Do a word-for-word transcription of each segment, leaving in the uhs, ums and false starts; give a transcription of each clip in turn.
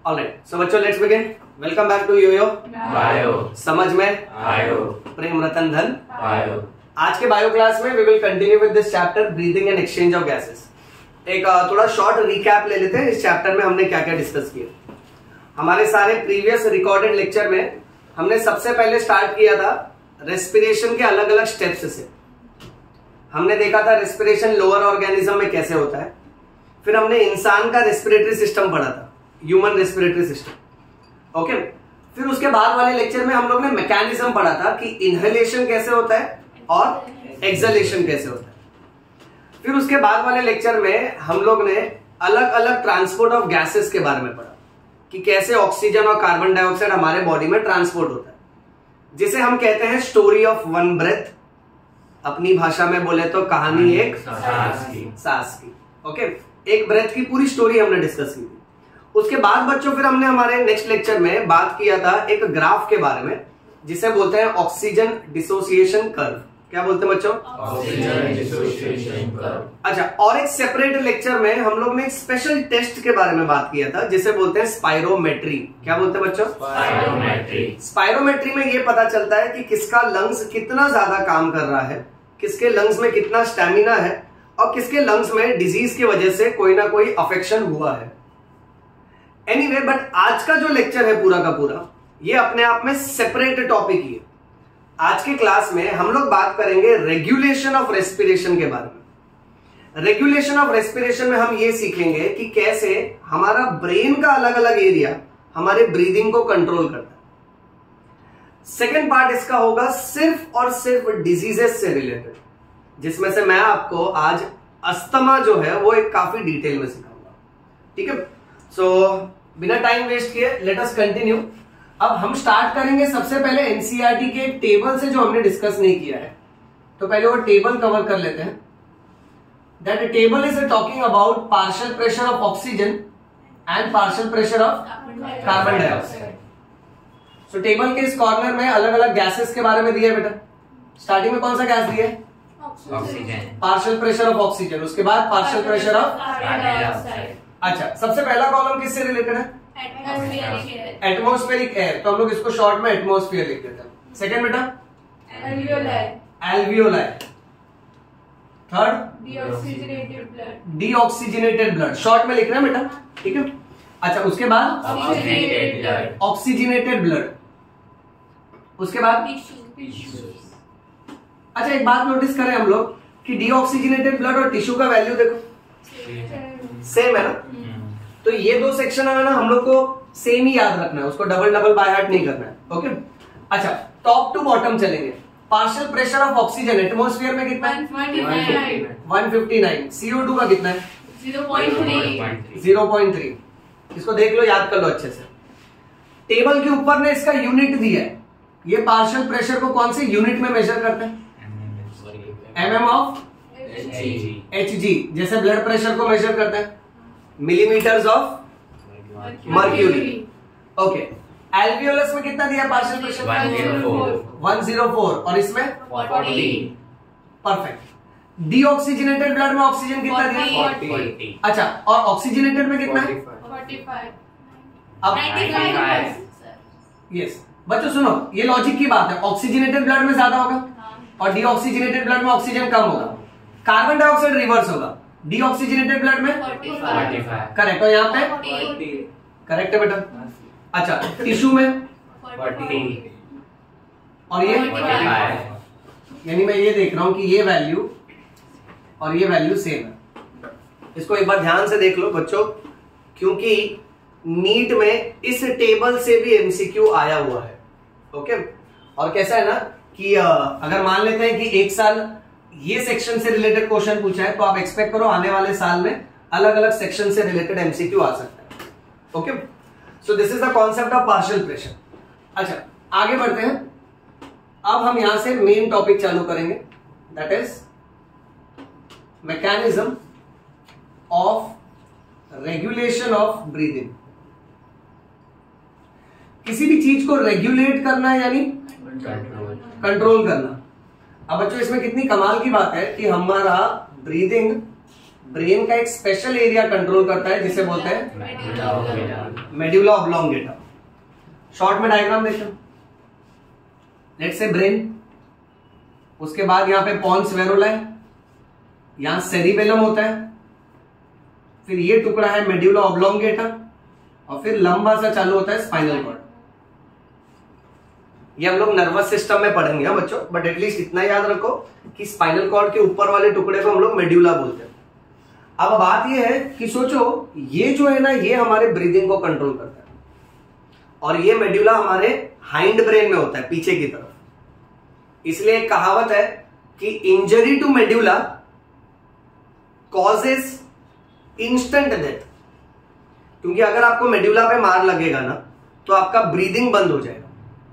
Alright, so बच्चों let's begin. Welcome back to yoyo bio. समझ में आयो। प्रेम रतन धन बायो। आज के बायो क्लास में we will continue with this chapter breathing and exchange of gases. एक थोड़ा शॉर्ट रिकैप ले लेते हैं इस चैप्टर में हमने क्या क्या डिस्कस किया। हमारे सारे प्रीवियस रिकॉर्डेड लेक्चर में हमने सबसे पहले स्टार्ट किया था रेस्पिरेशन के अलग अलग स्टेप्स से। हमने देखा था रेस्पिरेशन लोअर ऑर्गेनिज्म में कैसे होता है, फिर हमने इंसान का रेस्पिरेटरी सिस्टम पढ़ा था, ह्यूमन रेस्पिरेटरी सिस्टम। ओके, फिर उसके बाद वाले लेक्चर में हम लोग ने मैकेनिज्म पढ़ा था कि इनहेलेशन कैसे होता है और एक्सहेलेशन कैसे होता है। फिर उसके बाद वाले लेक्चर में हम लोग ने अलग अलग ट्रांसपोर्ट ऑफ गैसेस के बारे में पढ़ा कि कैसे ऑक्सीजन और कार्बन डाइऑक्साइड हमारे बॉडी में ट्रांसपोर्ट होता है, जिसे हम कहते हैं स्टोरी ऑफ वन ब्रेथ। अपनी भाषा में बोले तो कहानी एक सांस की। सांस की। ओके, एक ब्रेथ की पूरी स्टोरी हमने डिस्कस की थी। उसके बाद बच्चों फिर हमने हमारे नेक्स्ट लेक्चर में बात किया था एक ग्राफ के बारे में जिसे बोलते हैं ऑक्सीजन डिसोसिएशन कर्व। क्या बोलते हैं बच्चों? Oxygen dissociation curve. अच्छा, और एक सेपरेट लेक्चर में हम लोग ने एक स्पेशल टेस्ट के बारे में बात किया था जिसे बोलते हैं स्पाइरोमेट्री। क्या बोलते हैं बच्चों? स्पाइरोमेट्री। स्पाइरोमेट्री में ये पता चलता है कि किसका लंग्स कितना ज्यादा काम कर रहा है, किसके लंग्स में कितना स्टेमिना है और किसके लंग्स में डिजीज की वजह से कोई ना कोई अफेक्शन हुआ है। एनीवे anyway, बट आज का जो लेक्चर है पूरा का पूरा ये अपने आप में सेपरेट टॉपिक ही है। आज के क्लास में हम लोग बात करेंगे रेगुलेशन ऑफ रेस्पिरेशन के बारे में। रेगुलेशन ऑफ रेस्पिरेशन में हम ये सीखेंगे कि कैसे हमारा ब्रेन का अलग अलग एरिया हमारे ब्रीदिंग को कंट्रोल करता है। सेकेंड पार्ट इसका होगा सिर्फ और सिर्फ डिजीजेस से रिलेटेड, जिसमें से मैं आपको आज अस्थमा जो है वो एक काफी डिटेल में सिखाऊंगा। ठीक है, सो so, बिना टाइम वेस्ट किए लेट अस कंटिन्यू। अब हम स्टार्ट करेंगे सबसे पहले एनसीईआरटी के टेबल से जो हमने डिस्कस नहीं किया है, तो पहले वो टेबल कवर कर लेते हैं। That table is talking about partial pressure of oxygen and partial pressure of carbon dioxide. So table के इस कॉर्नर में अलग अलग गैसेस के बारे में दिया है बेटा। स्टार्टिंग में कौन सा गैस दिया है? Oxygen. Partial pressure of oxygen, उसके बाद partial pressure of carbon dioxide. अच्छा, सबसे पहला कॉलम किससे रिलेटेड है? एटमॉस्फेरिक एयर, तो हम लोग इसको शॉर्ट में एटमॉस्फेयर लिख देते हैं। सेकंड बेटा alveoli. Third deoxygenated blood. Deoxygenated blood, short में लिख रहे हैं बेटा। ठीक है, अच्छा उसके बाद ऑक्सीजनेटेड ब्लड। ऑक्सीजनेटेड ब्लड, उसके बाद टिश्यू। अच्छा एक बात नोटिस करें हम लोग कि डीऑक्सीजनेटेड ब्लड और टिश्यू का वैल्यू देखो सेम है ना। तो ये दो सेक्शन है ना, हम लोग को सेम ही याद रखना है, उसको डबल डबल बाय हार्ट नहीं करना है। ओके, अच्छा टॉप टू बॉटम चलेंगे। Partial pressure of oxygen atmosphere में कितना है? One fifty nine. CO two का कितना है? Zero point three. Zero point three. इसको देख लो, याद कर लो अच्छे से। टेबल के ऊपर ने इसका यूनिट दिया है। ये पार्शियल प्रेशर को कौन से यूनिट में मेजर करते हैं? एमएम ऑफ एच जी, जैसे ब्लड प्रेशर को मेजर करते हैं millimetres of mercury. Okay, alveolus में कितना दिया partial pressure? One zero four. और इसमें फोर्टी। परफेक्ट। डीऑक्सीजनेटेड ब्लड में ऑक्सीजन कितना दिया? फोर्टी। अच्छा, और ऑक्सीजनेटेड में कितना है? Forty five. अब नाइन्टी यस बच्चों सुनो, ये लॉजिक की बात है। ऑक्सीजनेटेड ब्लड में ज्यादा होगा और डीऑक्सीजनेटेड ब्लड में ऑक्सीजन कम होगा। कार्बन डाइऑक्साइड रिवर्स होगा, डीऑक्सीजनेटेड ब्लड में फोर्टी फाइव। करेक्ट। और यहाँ पे फोर्टी। करेक्ट है बेटा। अच्छा टिश्यू में फोर्टी। और ये फाइव। यानी मैं ये देख रहा हूं कि ये वैल्यू और ये वैल्यू सेम है। इसको एक बार ध्यान से देख लो बच्चों, क्योंकि नीट में इस टेबल से भी एमसीक्यू आया हुआ है। ओके, और कैसा है ना कि अगर मान लेते हैं कि एक साल ये सेक्शन से रिलेटेड क्वेश्चन पूछा है तो आप एक्सपेक्ट करो आने वाले साल में अलग अलग सेक्शन से रिलेटेड एमसीक्यू आ सकता है। Okay, so this is the concept of partial pressure. अच्छा आगे बढ़ते हैं। अब हम यहां से मेन टॉपिक चालू करेंगे, that is mechanism of regulation of breathing. किसी भी चीज को रेगुलेट करना यानी कंट्रोल करना। अब बच्चों इसमें कितनी कमाल की बात है कि हमारा ब्रीदिंग ब्रेन का एक स्पेशल एरिया कंट्रोल करता है जिसे बोलते हैं medulla oblongata. Medulla oblongata. Short में डायग्राम देखते हैं। लेट्स से ब्रेन, उसके बाद यहां पे पॉन्स वेरुला है, यहां सेरिबेलम होता है, फिर ये टुकड़ा है मेडुला ऑब्लोंगेटा, और फिर लंबा सा चालू होता है स्पाइनल कॉर्ड। ये हम लोग नर्वस सिस्टम में पढ़ेंगे हाँ बच्चों, बट एटलीस्ट इतना याद रखो कि स्पाइनल कॉर्ड के ऊपर वाले टुकड़े को हम लोग मेडुला बोलते हैं। अब बात ये है कि सोचो, ये जो है ना, ये हमारे ब्रीदिंग को कंट्रोल करता है, और ये मेडुला हमारे हाइंड ब्रेन में होता है, पीछे की तरफ। इसलिए एक कहावत है कि injury to medulla causes instant death, क्योंकि अगर आपको मेडुला पे मार लगेगा ना तो आपका ब्रीदिंग बंद हो जाएगा।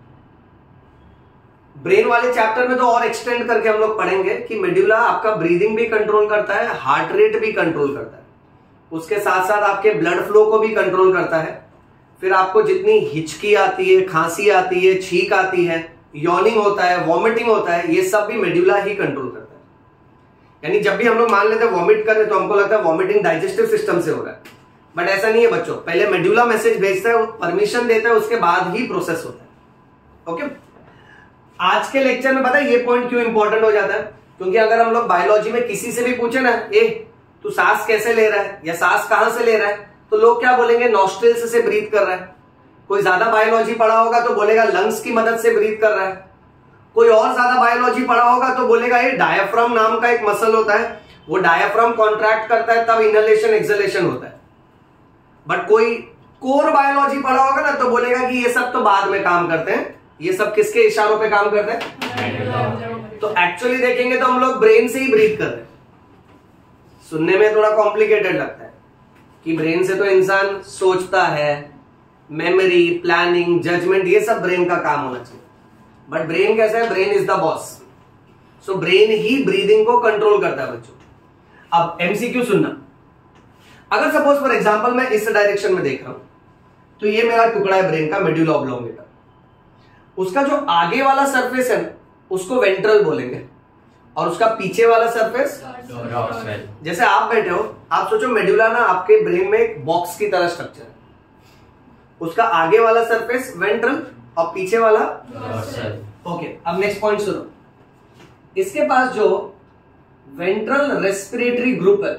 ब्रेन वाले चैप्टर में तो और एक्सटेंड करके हम लोग पढ़ेंगे कि मेडुला आपका ब्रीदिंग भी कंट्रोल करता है, हार्ट रेट भी कंट्रोल करता है, उसके साथ साथ आपके ब्लड फ्लो को भी कंट्रोल करता है। फिर आपको जितनी हिचकी आती है, खांसी आती है, छींक आती है, यॉर्निंग होता है, वॉमिटिंग होता है, ये सब भी मेडुला ही कंट्रोल करता है। यानी जब भी हम लोग मान लेते हैं वॉमिट कर रहे तो हमको लगता है वॉमिटिंग डाइजेस्टिव सिस्टम से हो रहा है, बट ऐसा नहीं है बच्चों। पहले मेडुला मैसेज भेजता है, परमिशन देता है, उसके बाद ही प्रोसेस होता है। ओके, आज के लेक्चर में पता है ये पॉइंट क्यों इंपॉर्टेंट हो जाता है, क्योंकि अगर हम लोग बायोलॉजी में किसी से भी पूछे ना, ए तू सांस कैसे ले रहा है या सांस कहां से ले रहा है, तो लोग क्या बोलेंगे, नॉस्ट्रिल्स से ब्रीथ कर रहा है। कोई ज्यादा बायोलॉजी पढ़ा होगा तो बोलेगा लंग्स की मदद से ब्रीथ कर रहा है। कोई और ज्यादा बायोलॉजी पढ़ा होगा तो बोलेगा ये डायाफ्राम नाम का एक मसल होता है, वो डायाफ्राम कॉन्ट्रैक्ट करता है तब इनहेलेशन एक्सहेलेशन होता है। बट कोई कोर बायोलॉजी पढ़ा होगा ना तो बोलेगा कि ये सब तो बाद में काम करते हैं, ये सब किसके इशारों पे काम करते हैं। तो एक्चुअली देखेंगे तो हम लोग ब्रेन से ही ब्रीथ कर रहे हैं। सुनने में थोड़ा कॉम्प्लिकेटेड लगता है कि ब्रेन से तो इंसान सोचता है, मेमोरी, प्लानिंग, जजमेंट, ये सब ब्रेन का काम होना चाहिए, बट ब्रेन कैसा है, brain is the boss. So brain ही ब्रीदिंग को कंट्रोल करता है बच्चों। अब एमसीक्यू सुनना, अगर सपोज फॉर एग्जांपल मैं इस डायरेक्शन में देख रहा हूं तो ये मेरा टुकड़ा है ब्रेन का मेडुला ऑब्लोंगेटा, उसका जो आगे वाला सरफेस है उसको वेंट्रल बोलेंगे, और उसका पीछे वाला सरफेस डॉर्सल। जैसे आप बैठे हो, आप सोचो मेडुला ना आपके ब्रेन में एक बॉक्स की तरह स्ट्रक्चर है, उसका आगे वाला सरफेस वेंट्रल और पीछे वाला डॉर्सल। ओके। अब नेक्स्ट पॉइंट सुनो, इसके पास जो वेंट्रल रेस्पिरेटरी ग्रुप है,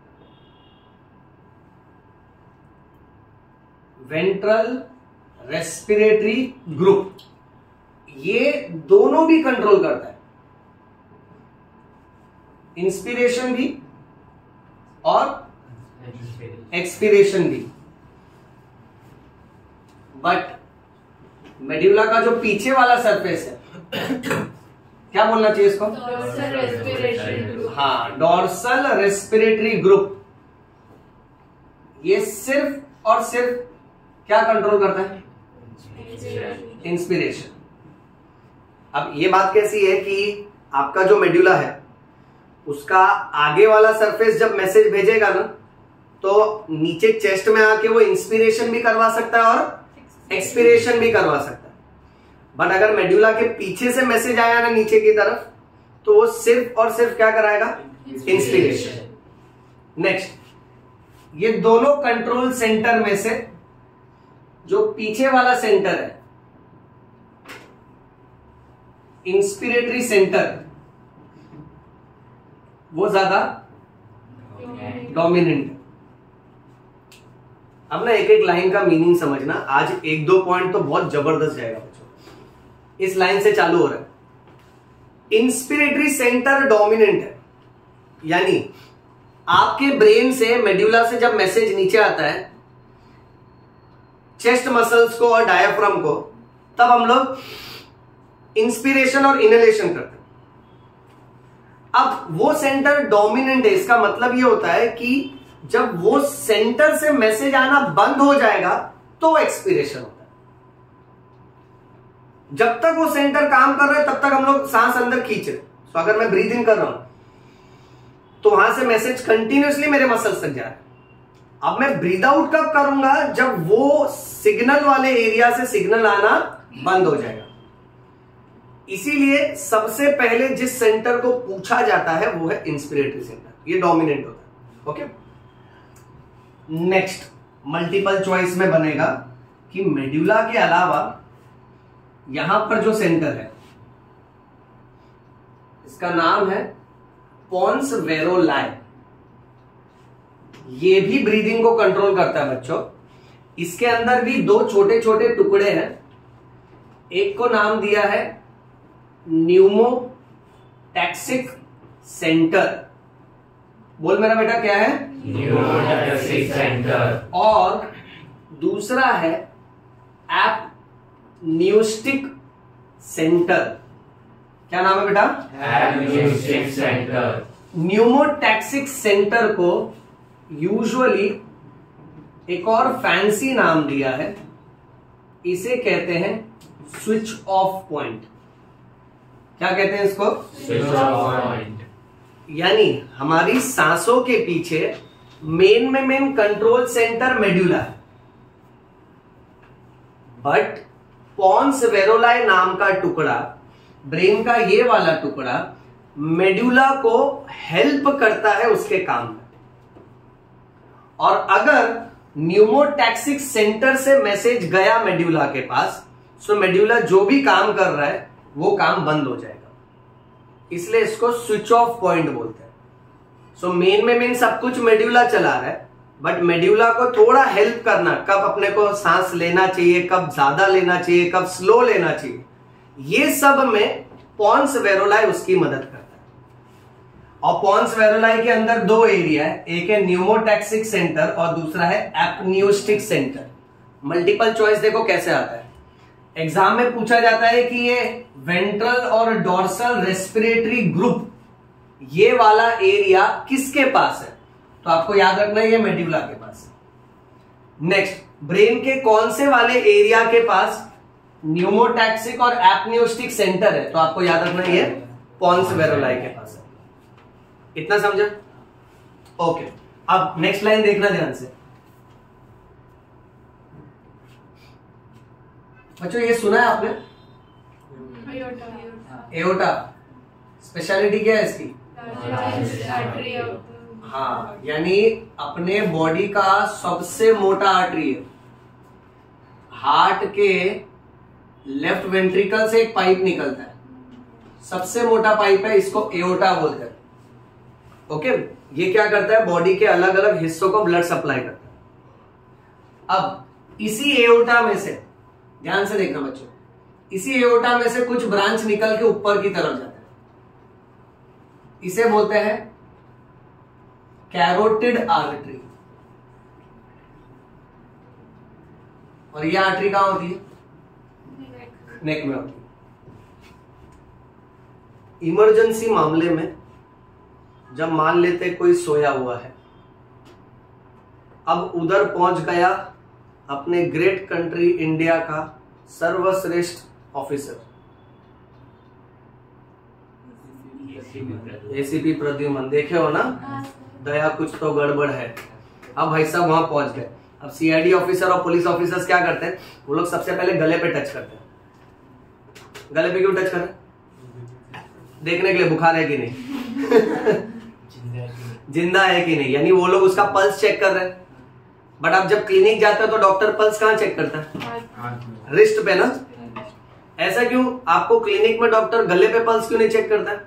वेंट्रल रेस्पिरेटरी ग्रुप, ये दोनों भी कंट्रोल करता है, इंस्पिरेशन भी और एक्सपिरेशन भी। बट मेडुला का जो पीछे वाला सरफेस है क्या बोलना चाहिए इसको, Dorsal respiration group. हाँ, डॉर्सल रेस्पिरेटरी ग्रुप, ये सिर्फ और सिर्फ क्या कंट्रोल करता है, इंस्पिरेशन। अब ये बात कैसी है कि आपका जो मेडुला है उसका आगे वाला सरफेस जब मैसेज भेजेगा ना तो नीचे चेस्ट में आके वो इंस्पिरेशन भी करवा सकता है और एक्सपिरेशन भी करवा सकता है। बट अगर मेडुला के पीछे से मैसेज आया ना नीचे की तरफ तो वो सिर्फ और सिर्फ क्या कराएगा, इंस्पिरेशन। नेक्स्ट, ये दोनों कंट्रोल सेंटर में से जो पीछे वाला सेंटर है, इंस्पिरेटरी सेंटर, वो ज्यादा डोमिनेंट है। अब ना एक एक लाइन का मीनिंग समझना, आज एक दो पॉइंट तो बहुत जबरदस्त जाएगा बच्चों। इस लाइन से चालू हो रहा है, इंस्पिरेटरी सेंटर डोमिनेंट है, यानी आपके ब्रेन से मेडुला से जब मैसेज नीचे आता है चेस्ट मसल्स को और डायाफ्राम को, तब हम लोग इंस्पिरेशन और इनहेलेशन करते हैं। अब वो सेंटर डोमिनेंट है, इसका मतलब ये होता है कि जब वो सेंटर से मैसेज आना बंद हो जाएगा तो एक्सपिरेशन होता है। जब तक वो सेंटर काम कर रहा है तब तक हम लोग सांस अंदर खींच रहे। तो अगर मैं ब्रीदिंग कर रहा हूं तो वहां से मैसेज कंटिन्यूसली मेरे मसल्स तक जा रहा है। अब मैं ब्रीद आउट कब करूंगा, जब वो सिग्नल वाले एरिया से सिग्नल आना बंद हो जाएगा। इसीलिए सबसे पहले जिस सेंटर को पूछा जाता है वो है इंस्पिरेटरी सेंटर, ये डोमिनेंट होता है। ओके, नेक्स्ट मल्टीपल चॉइस में बनेगा कि मेड्यूला के अलावा यहां पर जो सेंटर है इसका नाम है पोन्स वेरोलाई। ये भी ब्रीदिंग को कंट्रोल करता है बच्चों। इसके अंदर भी दो छोटे छोटे टुकड़े हैं, एक को नाम दिया है न्यूमोटैक्सिक सेंटर। बोल मेरा बेटा क्या है? Pneumotaxic centre. और दूसरा है एपन्यूस्टिक सेंटर। क्या नाम है बेटा? Apneustic centre. न्यूमोटैक्सिक सेंटर को यूजुअली एक और फैंसी नाम दिया है, इसे कहते हैं स्विच ऑफ पॉइंट। क्या कहते हैं इसको? Switch off point. यानी हमारी सांसों के पीछे मेन में मेन कंट्रोल सेंटर मेड्यूला है, बट पोन्स वेरोलाई नाम का टुकड़ा, ब्रेन का ये वाला टुकड़ा मेड्यूला को हेल्प करता है उसके काम में। और अगर न्यूमोटैक्सिक सेंटर से मैसेज गया मेड्यूला के पास, सो मेड्यूला जो भी काम कर रहा है वो काम बंद हो जाएगा, इसलिए इसको स्विच ऑफ पॉइंट बोलते हैं। सो मेन में मेन सब कुछ मेड्यूला चला रहा है, बट मेड्यूला को थोड़ा हेल्प करना, कब अपने को सांस लेना चाहिए, कब ज्यादा लेना चाहिए, कब स्लो लेना चाहिए, ये सब में पोन्स वेरोलाई उसकी मदद करता है। और पोन्स वेरोलाई के अंदर दो एरिया है, एक है न्यूमोटैक्सिक सेंटर और दूसरा है एपन्यूस्टिक सेंटर। मल्टीपल चॉइस देखो कैसे आता है, एग्जाम में पूछा जाता है कि ये वेंट्रल और डोर्सल रेस्पिरेटरी ग्रुप, ये वाला एरिया किसके पास है, तो आपको याद रखना है ये मेड्यूला के पास है। नेक्स्ट, ब्रेन के कौन से वाले एरिया के पास न्यूमोटैक्सिक और एपन्यूस्टिक सेंटर है, तो आपको याद रखना है ये पोन्स वेरोलाई के पास है। इतना समझा? ओके, अब नेक्स्ट लाइन देखना ध्यान से बच्चों। ये सुना है आपने? एओर्टा। स्पेशलिटी क्या है इसकी? हाँ, यानी अपने बॉडी का सबसे मोटा आर्टरी है। हार्ट के लेफ्ट वेंट्रिकल से एक पाइप निकलता है, सबसे मोटा पाइप है, इसको एओर्टा बोलते हैं। ओके, ये क्या करता है? बॉडी के अलग अलग हिस्सों को ब्लड सप्लाई करता है। अब इसी एओर्टा में से, ध्यान से देखना बच्चों, इसी एओर्टा में से कुछ ब्रांच निकल के ऊपर की तरफ जाते हैं, इसे बोलते हैं कैरोटिड आर्टरी। और ये आर्टरी कहां होती है? नेक में होती है। इमरजेंसी मामले में जब मान लेते कोई सोया हुआ है, अब उधर पहुंच गया अपने ग्रेट कंट्री इंडिया का सर्वश्रेष्ठ ऑफिसर एसीपी प्रद्युमन, देखे हो ना, दया कुछ तो गड़बड़ है। अब भाई साहब वहां पहुंच गए। अब सीआईडी ऑफिसर और पुलिस ऑफिसर्स क्या करते हैं? वो लोग सबसे पहले गले पे टच करते हैं। गले पे क्यों टच कर? देखने के लिए बुखार है कि नहीं जिंदा है कि नहीं, यानी वो लोग उसका पल्स चेक कर रहे हैं। बट अब जब क्लिनिक जाता है तो डॉक्टर पल्स कहां चेक करता है? रिस्ट पे ना। ऐसा क्यों? आपको क्लिनिक में डॉक्टर गले पे पल्स क्यों नहीं चेक करता है?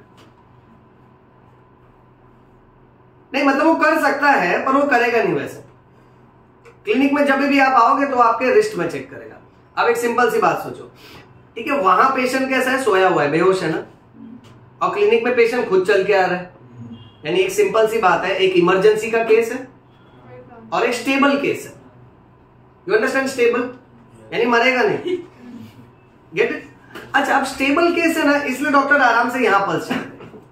नहीं, मतलब वो कर सकता है पर वो करेगा नहीं। वैसे क्लिनिक में जब भी आप आओगे तो आपके रिस्ट में चेक करेगा। अब एक सिंपल सी बात सोचो, ठीक है, वहां पेशेंट कैसा है? सोया हुआ है, बेहोश है ना, और क्लिनिक में पेशेंट खुद चल के आ रहा है। यानी एक सिंपल सी बात है, एक इमरजेंसी का केस है और एक स्टेबल केस है। You understand? स्टेबल यानी मरेगा नहीं। Get it? अच्छा, अब स्टेबल केस है ना, इसलिए डॉक्टर आराम से यहां पल्स चेक,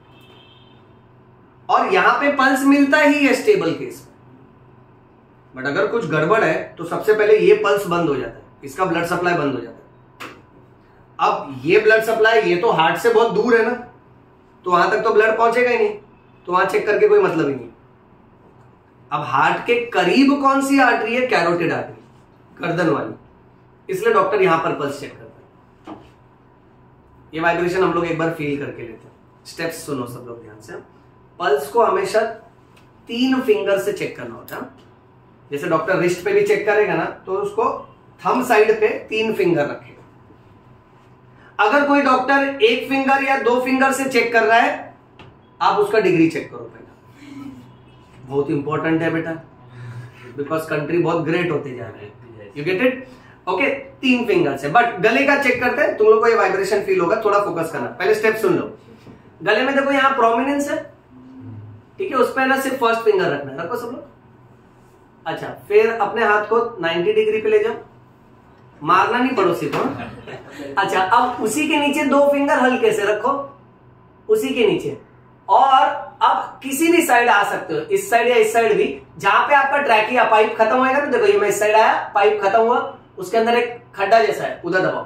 और यहां पे पल्स मिलता ही है स्टेबल केस में। बट अगर कुछ गड़बड़ है तो सबसे पहले ये पल्स बंद हो जाता है, इसका ब्लड सप्लाई बंद हो जाता है। अब ये ब्लड सप्लाई, ये तो हार्ट से बहुत दूर है ना, तो वहां तक तो ब्लड पहुंचेगा ही नहीं, तो वहां चेक करके कोई मतलब ही नहीं। अब हार्ट के करीब कौन सी आर्टरी है? कैरोटिड आर्टरी, गर्दन वाली, इसलिए डॉक्टर यहां पर पल्स चेक करता है। ये वाइब्रेशन हम लोग एक बार फील करके लेते हैं। स्टेप्स सुनो सब लोग ध्यान से। पल्स को हमेशा तीन फिंगर से चेक करना होता है। जैसे डॉक्टर रिस्ट पे भी चेक करेगा ना, तो उसको थंब साइड पे तीन फिंगर रखेगा। अगर कोई डॉक्टर एक फिंगर या दो फिंगर से चेक कर रहा है, आप उसका डिग्री चेक करो पहले। बहुत इंपॉर्टेंट है बेटा, बिकॉज कंट्री बहुत ग्रेट होती जा रही है। You get it? ओके, तीन फिंगर से। बट गले का चेक करते हैं, तुम लोग को ये वाइब्रेशन फील होगा, थोड़ा फोकस करना। पहले स्टेप सुन लो। गले में देखो यहाँ प्रोमिनेंस है, ठीक है, उस पर ना सिर्फ फर्स्ट फिंगर रखना है। रखो सब लोग। अच्छा, फिर अपने हाथ को नब्बे डिग्री पे ले जाओ, मारना नहीं पड़ोसी को। अच्छा, अब उसी के नीचे दो फिंगर हल्के से रखो, उसी के नीचे। और अब किसी भी साइड आ सकते हो, इस साइड या इस साइड भी, जहां पे आपका ट्रैकिया पाइप खत्म होएगा ना, देखो ये मैं इस साइड आया, पाइप खत्म हुआ, उसके अंदर एक खड्डा जैसा है, उधर दबाओ।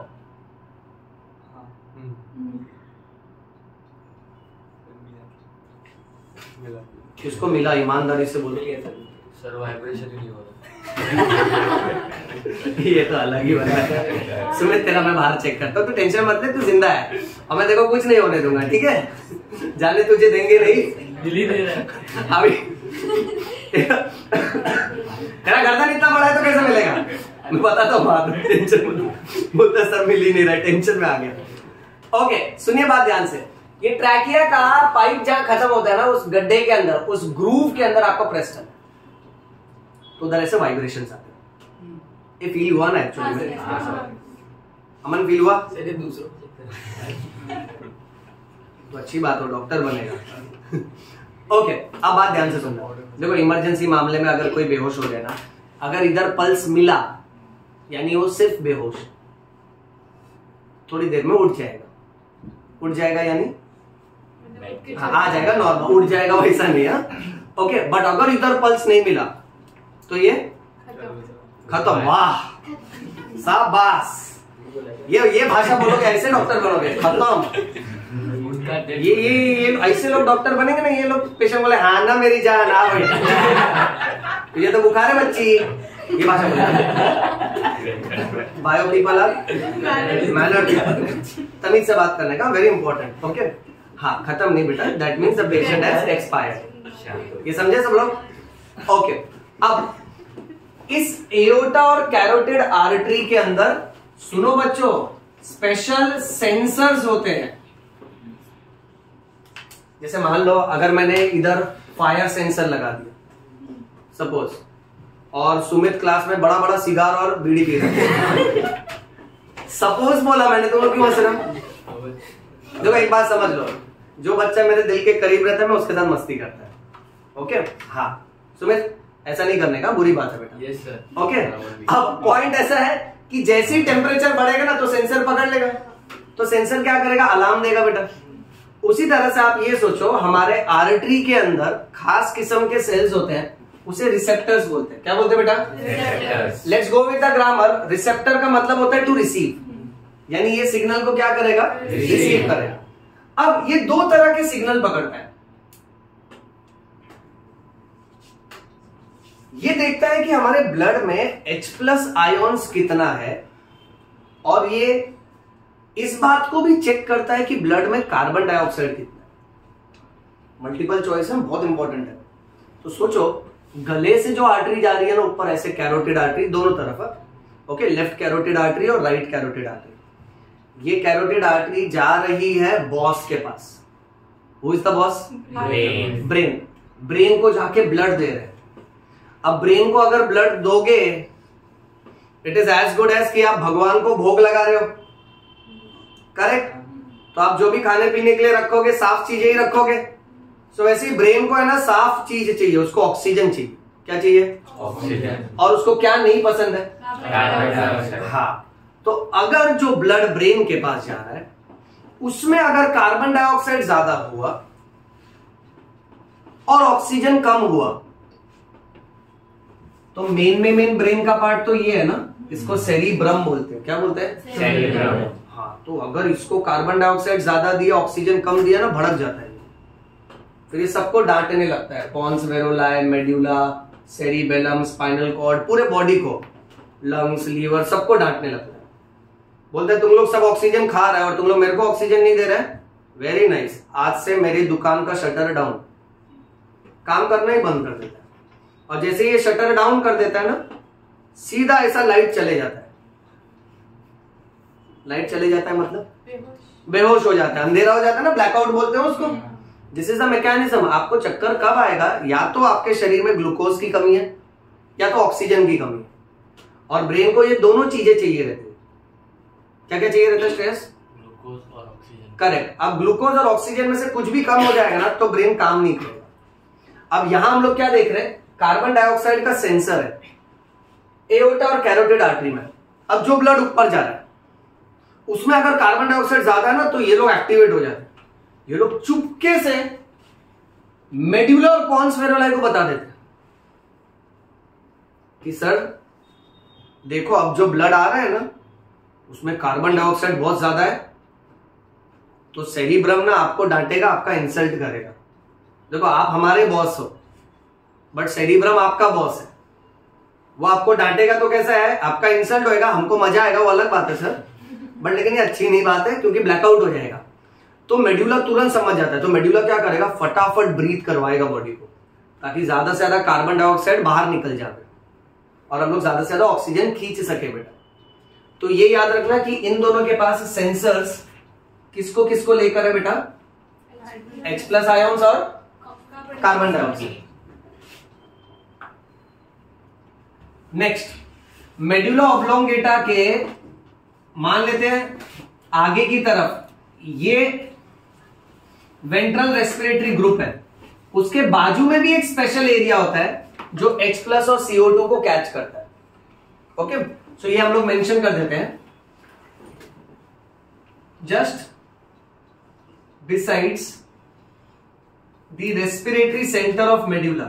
किसको मिला? ईमानदारी से बोलो। सर वाइब्रेशन ही नहीं हो रहा। ये तो अलग ही बात है। सुमित, तेरा मैं बाहर चेक करता हूँ, तू टेंशन मत ले, तू जिंदा है और मैं देखो कुछ नहीं होने दूंगा, ठीक है? जाने तुझे देंगे नहीं, दिल्ली दे रहा है अभी। तेरा गर्दन इतना बड़ा है तो कैसे मिलेगा? मैं बताता हूँ बाद में, टेंशन मत। बोलता सर मिल ही नहीं रहा, टेंशन में आ गया। ओके, सुनिए बात ध्यान से। ये ट्रैकिया का पाइप जहां खत्म होता है ना, उस गड्ढे के अंदर, उस ग्रूव के अंदर आपका प्रेस्ट है, तो उधर ऐसे वाइब्रेशंस आते हैं। ये फील हुआ ना एक्चुअली में? अमन फील हुआ? दूसरों तो अच्छी बात हो, डॉक्टर बनेगा। ओके, अब बात ध्यान से सुनना। देखो, इमरजेंसी मामले में अगर कोई बेहोश हो जाए ना, अगर इधर पल्स मिला यानी वो सिर्फ बेहोश, थोड़ी देर में उठ जाएगा। उठ जाएगा यानी हाँ, आ जाएगा नॉर्मल, उठ जाएगा वैसा नहीं है। ओके, बट अगर इधर पल्स नहीं मिला तो ये खत्म। वाह, शाबाश। ये ये भाषा बोलोगे, ऐसे डॉक्टर बनोगे, खत्म। ये ये ये ऐसे लोग डॉक्टर बनेंगे ना, ये लोग पेशेंट बोले हाँ ना मेरी जान आ भाई, ये तो बुखार है बच्ची, ये भाषा बोले। बायो पीपल मैनर, तमीज से बात करने का, वेरी इंपॉर्टेंट। ओके, हाँ, खत्म नहीं बेटा, that means the patient has expired. ये समझे सब लोग? ओके, अब इस एओर्टा और कैरोटिड आर्टरी के अंदर, सुनो बच्चों, स्पेशल सेंसर्स होते हैं। जैसे मान लो अगर मैंने इधर फायर सेंसर लगा दिया सपोज, और सुमित क्लास में बड़ा बड़ा सिगार और बीड़ी पी रहा है, सपोज बोला मैंने, तुम लोग क्यों हंस रहे हो? देखो एक बात समझ लो, जो बच्चा मेरे दिल के करीब रहता है मैं उसके साथ मस्ती करता है। ओके, हाँ सुमित, ऐसा नहीं करने का, बुरी बात है बेटा। Yes sir. ओके, अब पॉइंट ऐसा है कि जैसे ही टेम्परेचर बढ़ेगा ना तो सेंसर पकड़ लेगा, तो सेंसर क्या करेगा? अलार्म देगा बेटा। उसी तरह से आप ये सोचो, हमारे आर्टरी के अंदर खास किस्म के सेल्स होते हैं, उसे रिसेप्टर्स बोलते हैं। क्या बोलते हैं बेटा? Let's go with the grammar. Receptor का मतलब होता है टू रिसीव, यानी ये सिग्नल को क्या करेगा? रिसीव करेगा। अब ये दो तरह के सिग्नल पकड़ता है। ये देखता है कि हमारे ब्लड में H प्लस आयोन्स कितना है, और ये इस बात को भी चेक करता है कि ब्लड में कार्बन डाइऑक्साइड कितना है। मल्टीपल चॉइस है, बहुत इंपॉर्टेंट है। तो सोचो, गले से जो आर्टरी जा रही है ना ऊपर, ऐसे कैरोटिड आर्टरी दोनों तरफ, ओके, लेफ्ट कैरोटिड आर्टरी और राइट कैरोटिड आर्टरी। ये कैरोटिड आर्टरी जा रही है बॉस के पास। Who is the boss? Brain. Brain. Brain को जाके ब्लड दे रहे हैं। अब ब्रेन को अगर ब्लड दोगे, it is as good as कि आप भगवान को भोग लगा रहे हो, करेक्ट? तो आप जो भी खाने पीने के लिए रखोगे साफ चीजें ही रखोगे। सो so, वैसे ही ब्रेन को है ना साफ चीज चाहिए, उसको ऑक्सीजन चाहिए। क्या चाहिए? ऑक्सीजन। और उसको क्या नहीं पसंद है? Carbon dioxide. हाँ, तो अगर जो ब्लड ब्रेन के पास जा रहा है उसमें अगर कार्बन डाइऑक्साइड ज्यादा हुआ और ऑक्सीजन कम हुआ, तो मेन में मेन ब्रेन का पार्ट तो ये है ना, इसको सेरिब्रम बोलते हैं। क्या बोलते हैं? सेरिब्रम। हाँ, तो अगर इसको कार्बन डाइऑक्साइड ज्यादा दिया, ऑक्सीजन कम दिया ना, भड़क जाता है। फिर ये सबको डांटने लगता है, pons varolii, medulla, cerebellum, spinal cord, पूरे बॉडी को, लंग्स, लीवर, सबको डांटने लगता है। बोलते हैं तुम लोग सब ऑक्सीजन खा रहे हो और तुम लोग मेरे को ऑक्सीजन नहीं दे रहे। वेरी नाइस, आज से मेरी दुकान का शटर डाउन। काम करना ही बंद कर देता है। और जैसे ये शटर डाउन कर देता है ना, सीधा ऐसा लाइट चले जाता है। लाइट चले जाता है मतलब बेहोश हो जाता है, अंधेरा हो जाता है ना, ब्लैकआउट बोलते हैं उसको। This is the mechanism. आपको चक्कर कब आएगा? या तो आपके शरीर में ग्लूकोज की कमी है या तो ऑक्सीजन की कमी है, और ब्रेन को ये दोनों चीजें चाहिए रहती है। क्या क्या चाहिए रहता है स्ट्रेस? ग्लूकोज और ऑक्सीजन। करेक्ट। अब ग्लूकोज और ऑक्सीजन में से कुछ भी कम हो जाएगा ना तो ब्रेन काम नहीं करेगा। अब यहां हम लोग क्या देख रहे हैं? कार्बन डाइऑक्साइड का सेंसर है एओर्टा और कैरोटिड आर्टरी में। अब जो ब्लड ऊपर जा रहा है उसमें अगर कार्बन डाइऑक्साइड ज्यादा है ना तो ये लोग एक्टिवेट हो जाते हैं। ये लोग चुपके से मेड्यूला और पॉन्स वेरोलाई को बता देते हैं कि सर देखो अब जो ब्लड आ रहा है ना उसमें कार्बन डाइऑक्साइड बहुत ज्यादा है, तो सेरिब्रम ना आपको डांटेगा, आपका इंसल्ट करेगा। देखो आप हमारे बॉस हो बट सेरिब्रम आपका बॉस है, वो आपको डांटेगा तो कैसा है? आपका इंसल्ट होएगा, हमको मजा आएगा, वो अलग बात है सर, बट लेकिन ये अच्छी नहीं बात है क्योंकि ब्लैकआउट हो जाएगा। तो मेड्यूला तुरंत समझ जाता है, तो मेड्यूला क्या करेगा? फटाफट ब्रीथ करवाएगा बॉडी को, ताकि ज्यादा से ज्यादा कार्बन डाइऑक्साइड बाहर निकल जाए और हम लोग ज्यादा से ज्यादा ऑक्सीजन खींच सके बेटा। तो ये याद रखना कि इन दोनों के पास सेंसर्स किसको किसको लेकर है बेटा? H प्लस आयोन्स और carbon dioxide. Next, medulla oblongata के मान लेते हैं आगे की तरफ ये वेंट्रल रेस्पिरेटरी ग्रुप है, उसके बाजू में भी एक स्पेशल एरिया होता है जो H प्लस और सी ओ टू को कैच करता है। ओके, सो ये हम लोग मेंशन कर देते हैं। Just besides the respiratory centre of medulla.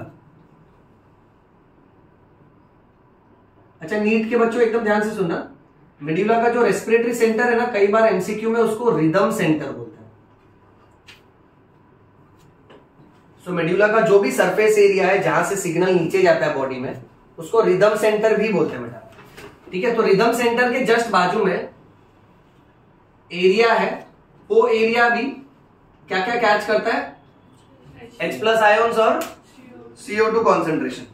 अच्छा, नीट के बच्चों एकदम ध्यान से सुनना, मेड्यूला का जो रेस्पिरेटरी सेंटर है ना, कई बार एमसीक्यू में उसको रिदम सेंटर बोलते हैं। सो so, मेड्यूला का जो भी सरफेस एरिया है जहां से सिग्नल नीचे जाता है बॉडी में, उसको रिदम सेंटर भी बोलते हैं बेटा। ठीक है, तो रिदम सेंटर के जस्ट बाजू में एरिया है, वो एरिया भी क्या क्या कैच करता है? H प्लस आयोन्स और C O two concentration.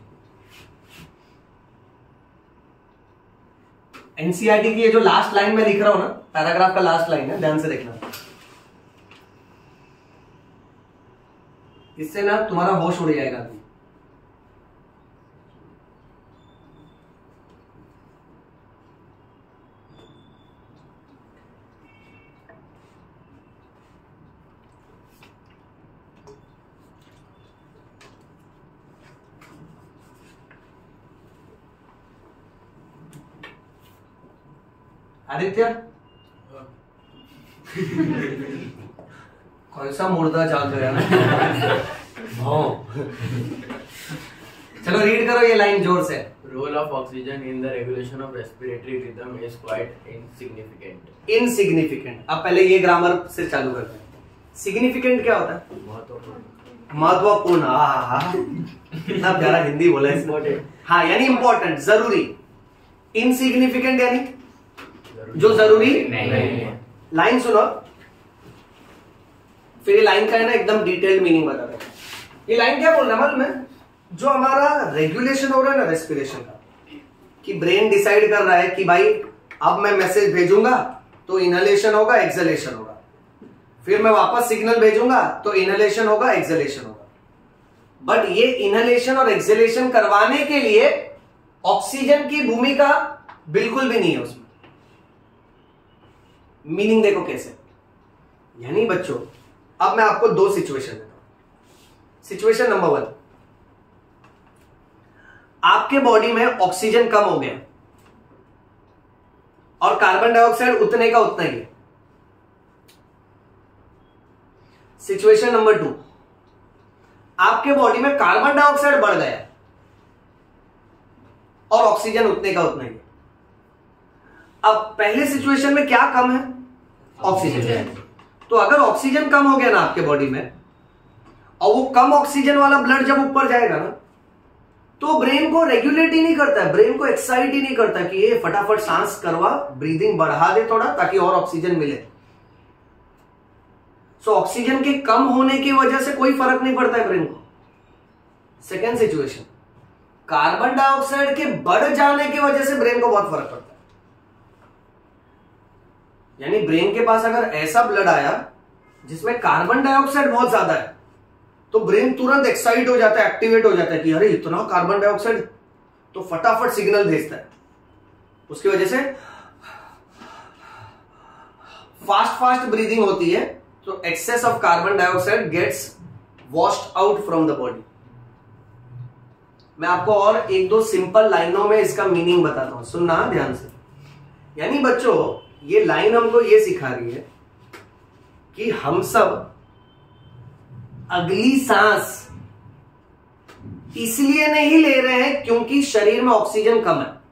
NCERT की ये जो लास्ट लाइन में लिख रहा हूं ना, पैराग्राफ का लास्ट लाइन है, ध्यान से देखना, इससे ना तुम्हारा होश उड़ जाएगा। आदित्य कौन सा मुर्दा चाल रहा है? चलो रीड करो ये लाइन जोर से। Role of oxygen in the regulation of respiratory rhythm is quite insignificant. Insignificant. अब पहले ये ग्रामर से चालू करते हैं। सिग्निफिकेंट क्या होता है? महत्वपूर्ण। महत्वपूर्ण। हाँ हाँ, कितना प्यारा हिंदी बोला है। इंपॉर्टेंट। हाँ, यानी इंपॉर्टेंट, जरूरी। इनसिग्निफिकेंट यानी जो जरूरी नहीं है। लाइन सुनो, फिर ये लाइन का है ना एकदम डिटेल्ड मीनिंग बता रहे हैं। ये लाइन क्या बोल रहा है मालूम है? जो हमारा रेगुलेशन हो रहा है ना रेस्पिरेशन का, कि ब्रेन डिसाइड कर रहा है कि भाई अब मैं मैसेज भेजूंगा तो इनहेलेशन होगा, एक्सहेलेशन होगा, फिर मैं वापस सिग्नल भेजूंगा तो इनहेलेशन होगा, एक्सहेलेशन होगा। बट ये इनहेलेशन और एक्सहेलेशन करवाने के लिए ऑक्सीजन की भूमिका बिल्कुल भी नहीं है उसमें। मीनिंग देखो कैसे, यानी बच्चों अब मैं आपको दो सिचुएशन देता हूं। सिचुएशन नंबर वन, आपके बॉडी में ऑक्सीजन कम हो गया और कार्बन डाइऑक्साइड उतने का उतना ही है। सिचुएशन नंबर टू, आपके बॉडी में कार्बन डाइऑक्साइड बढ़ गया और ऑक्सीजन उतने का उतना ही है। अब पहले सिचुएशन में क्या कम है? ऑक्सीजन। तो अगर ऑक्सीजन कम हो गया ना आपके बॉडी में, और वो कम ऑक्सीजन वाला ब्लड जब ऊपर जाएगा ना, तो ब्रेन को रेगुलेट ही नहीं करता है, ब्रेन को एक्साइट ही नहीं करता कि ये फटाफट सांस करवा, ब्रीदिंग बढ़ा दे थोड़ा ताकि और ऑक्सीजन मिले। सो ऑक्सीजन के कम होने की वजह से कोई फर्क नहीं पड़ता है ब्रेन को, सेकेंड सिचुएशन, कार्बन डाइऑक्साइड के बढ़ जाने की वजह से ब्रेन को बहुत फर्क पड़ता है। यानी ब्रेन के पास अगर ऐसा ब्लड आया जिसमें कार्बन डाइऑक्साइड बहुत ज्यादा है तो ब्रेन तुरंत एक्साइट हो जाता है, एक्टिवेट हो जाता है कि अरे इतना कार्बन डाइऑक्साइड, तो फटाफट सिग्नल भेजता है। उसकी वजह से फास्ट फास्ट ब्रीदिंग होती है, तो excess of carbon dioxide gets washed out from the body. मैं आपको और एक दो सिंपल लाइनों में इसका मीनिंग बताता हूं, सुनना ध्यान से। यानी बच्चों, ये लाइन हमको ये सिखा रही है कि हम सब अगली सांस इसलिए नहीं ले रहे हैं क्योंकि शरीर में ऑक्सीजन कम है।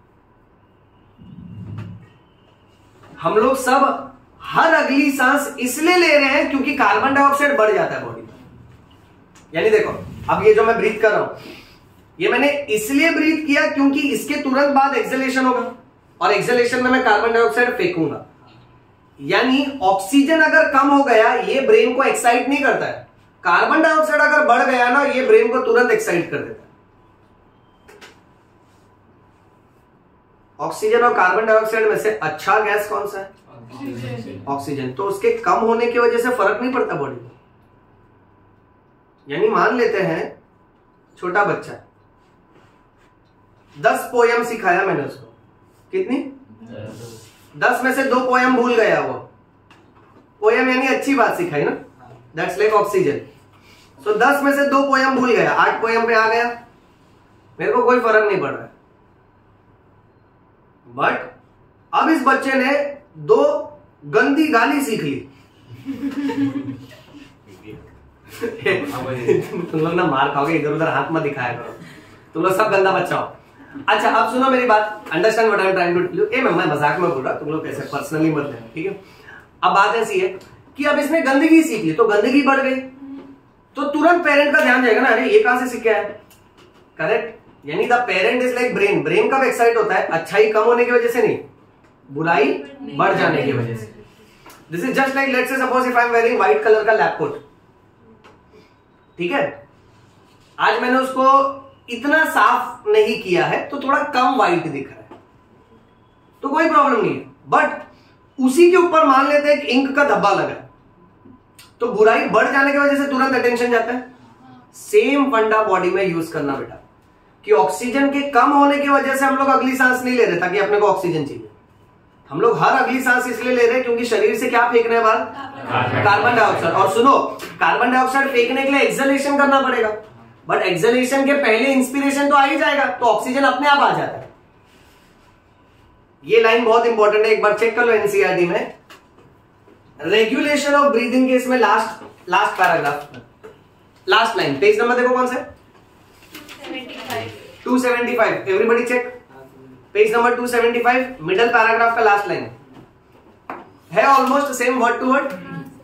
हम लोग सब हर अगली सांस इसलिए ले रहे हैं क्योंकि कार्बन डाइऑक्साइड बढ़ जाता है बॉडी में। यानी देखो, अब ये जो मैं ब्रीथ कर रहा हूं, ये मैंने इसलिए ब्रीथ किया क्योंकि इसके तुरंत बाद एक्सेलेशन होगा और एक्सेलेशन में मैं कार्बन डाइऑक्साइड फेंकूंगा। यानी ऑक्सीजन अगर कम हो गया, ये ब्रेन को एक्साइट नहीं करता है। कार्बन डाइऑक्साइड अगर बढ़ गया ना, ये ब्रेन को तुरंत एक्साइट कर देता है। ऑक्सीजन और कार्बन डाइऑक्साइड में से अच्छा गैस कौन सा है? ऑक्सीजन। तो उसके कम होने की वजह से फर्क नहीं पड़ता बॉडी में। यानी मान लेते हैं छोटा बच्चा, दस पोयम सिखाया मैंने उसको, कितनी? दस में से दो पोयम भूल गया वो। पोयम यानी अच्छी बात सिखाई ना, दैट्स लाइक ऑक्सीजन। सो दस में से दो पोयम भूल गया, आठ पोयम पे आ गया, मेरे को कोई फर्क नहीं पड़ रहा है। बट अब इस बच्चे ने दो गंदी गाली सीख ली। तुम लोग ना मार खाओगे, इधर उधर हाथ मत दिखाया करो, तुम लोग सब गंदा बच्चा हो। अच्छा अब सुनो मेरी बात, understand what I am trying to tell you. ए मैं मजाक में बोल रहा, तुम लोग कैसे पर्सनली मत लेना, ठीक है। अब बात ऐसी है कि अब इसने गंदगी सीख ली तो गंदगी बढ़ गई, तो तुरंत पेरेंट का ध्यान जाएगा ना, अरे ये कहां से सीख गया है। करेक्ट। यानी the parent is like brain. Brain कब एक्साइट होता है? अच्छाई कम होने की वजह से नहीं, बुराई बढ़ जाने की वजह से। This is just like, let's say suppose if I am wearing white colour का लैब कोट, ठीक है, आज मैंने उसको इतना साफ नहीं किया है तो थोड़ा कम व्हाइट दिख रहा है, तो कोई प्रॉब्लम नहीं है। बट उसी के ऊपर मान लेते हैं कि इंक का धब्बा लगा है, तो बुराई बढ़ जाने की वजह से तुरंत अटेंशन जाता है। सेम फंडा बॉडी में यूज करना बेटा, कि ऑक्सीजन के कम होने की वजह से हम लोग अगली सांस नहीं ले रहे ताकि अपने को ऑक्सीजन चाहिए। हम लोग हर अगली सांस इसलिए ले रहे हैं क्योंकि शरीर से क्या फेंक रहे हैं बाहर? Carbon dioxide. और सुनो, कार्बन डाइऑक्साइड फेंकने के लिए एक्सलेशन करना पड़ेगा, बट एक्सलेशन के पहले इंस्पिरेशन तो आ ही जाएगा, तो ऑक्सीजन अपने आप आ जाता है। ये लाइन बहुत इंपॉर्टेंट है, एक बार चेक कर लो एनसीईआरटी में। रेगुलेशन ऑफ ब्रीदिंग के इसमें last last paragraph, last line, page number देखो कौन सा है? Two seventy five. Everybody check page number two seventy five, middle paragraph का लास्ट लाइन है, almost same word to word.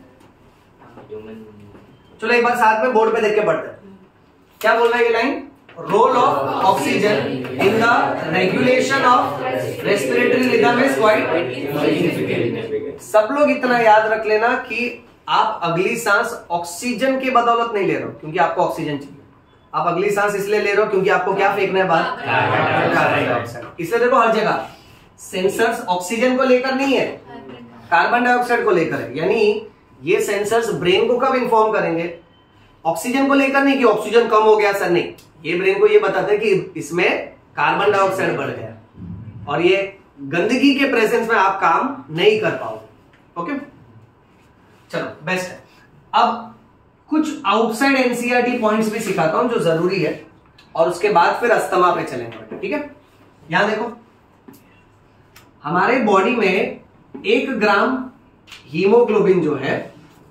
चलो एक बार साथ में बोर्ड पे देख के पढ़ते हैं, क्या बोल रहा है ये line? Role of oxygen in the regulation of respiratory rhythm is quite significant. सब लोग इतना याद रख लेना कि आप अगली सांस ऑक्सीजन की बदौलत नहीं ले रहे हो क्योंकि आपको ऑक्सीजन चाहिए, आप अगली सांस इसलिए ले रहे हो क्योंकि आपको क्या फेंकना है बाहर? Carbon dioxide. इसलिए देखो हर जगह सेंसर्स ऑक्सीजन को लेकर नहीं है, कार्बन डाइऑक्साइड को लेकर है। यानी ये सेंसर्स ब्रेन को कब इंफॉर्म करेंगे? ऑक्सीजन को लेकर नहीं कि ऑक्सीजन कम हो गया सर, नहीं, ये ब्रेन को ये बताते हैं कि इसमें कार्बन डाइऑक्साइड बढ़ गया और ये गंदगी के प्रेजेंस में आप काम नहीं कर पाओगे। ओके, चलो बेस्ट है। अब कुछ आउटसाइड एनसीईआरटी पॉइंट्स भी सिखाता हूं जो जरूरी है और उसके बाद फिर अस्थमा पे चलेंगे, ठीक है। यहां देखो, हमारे बॉडी में एक ग्राम हीमोग्लोबिन जो है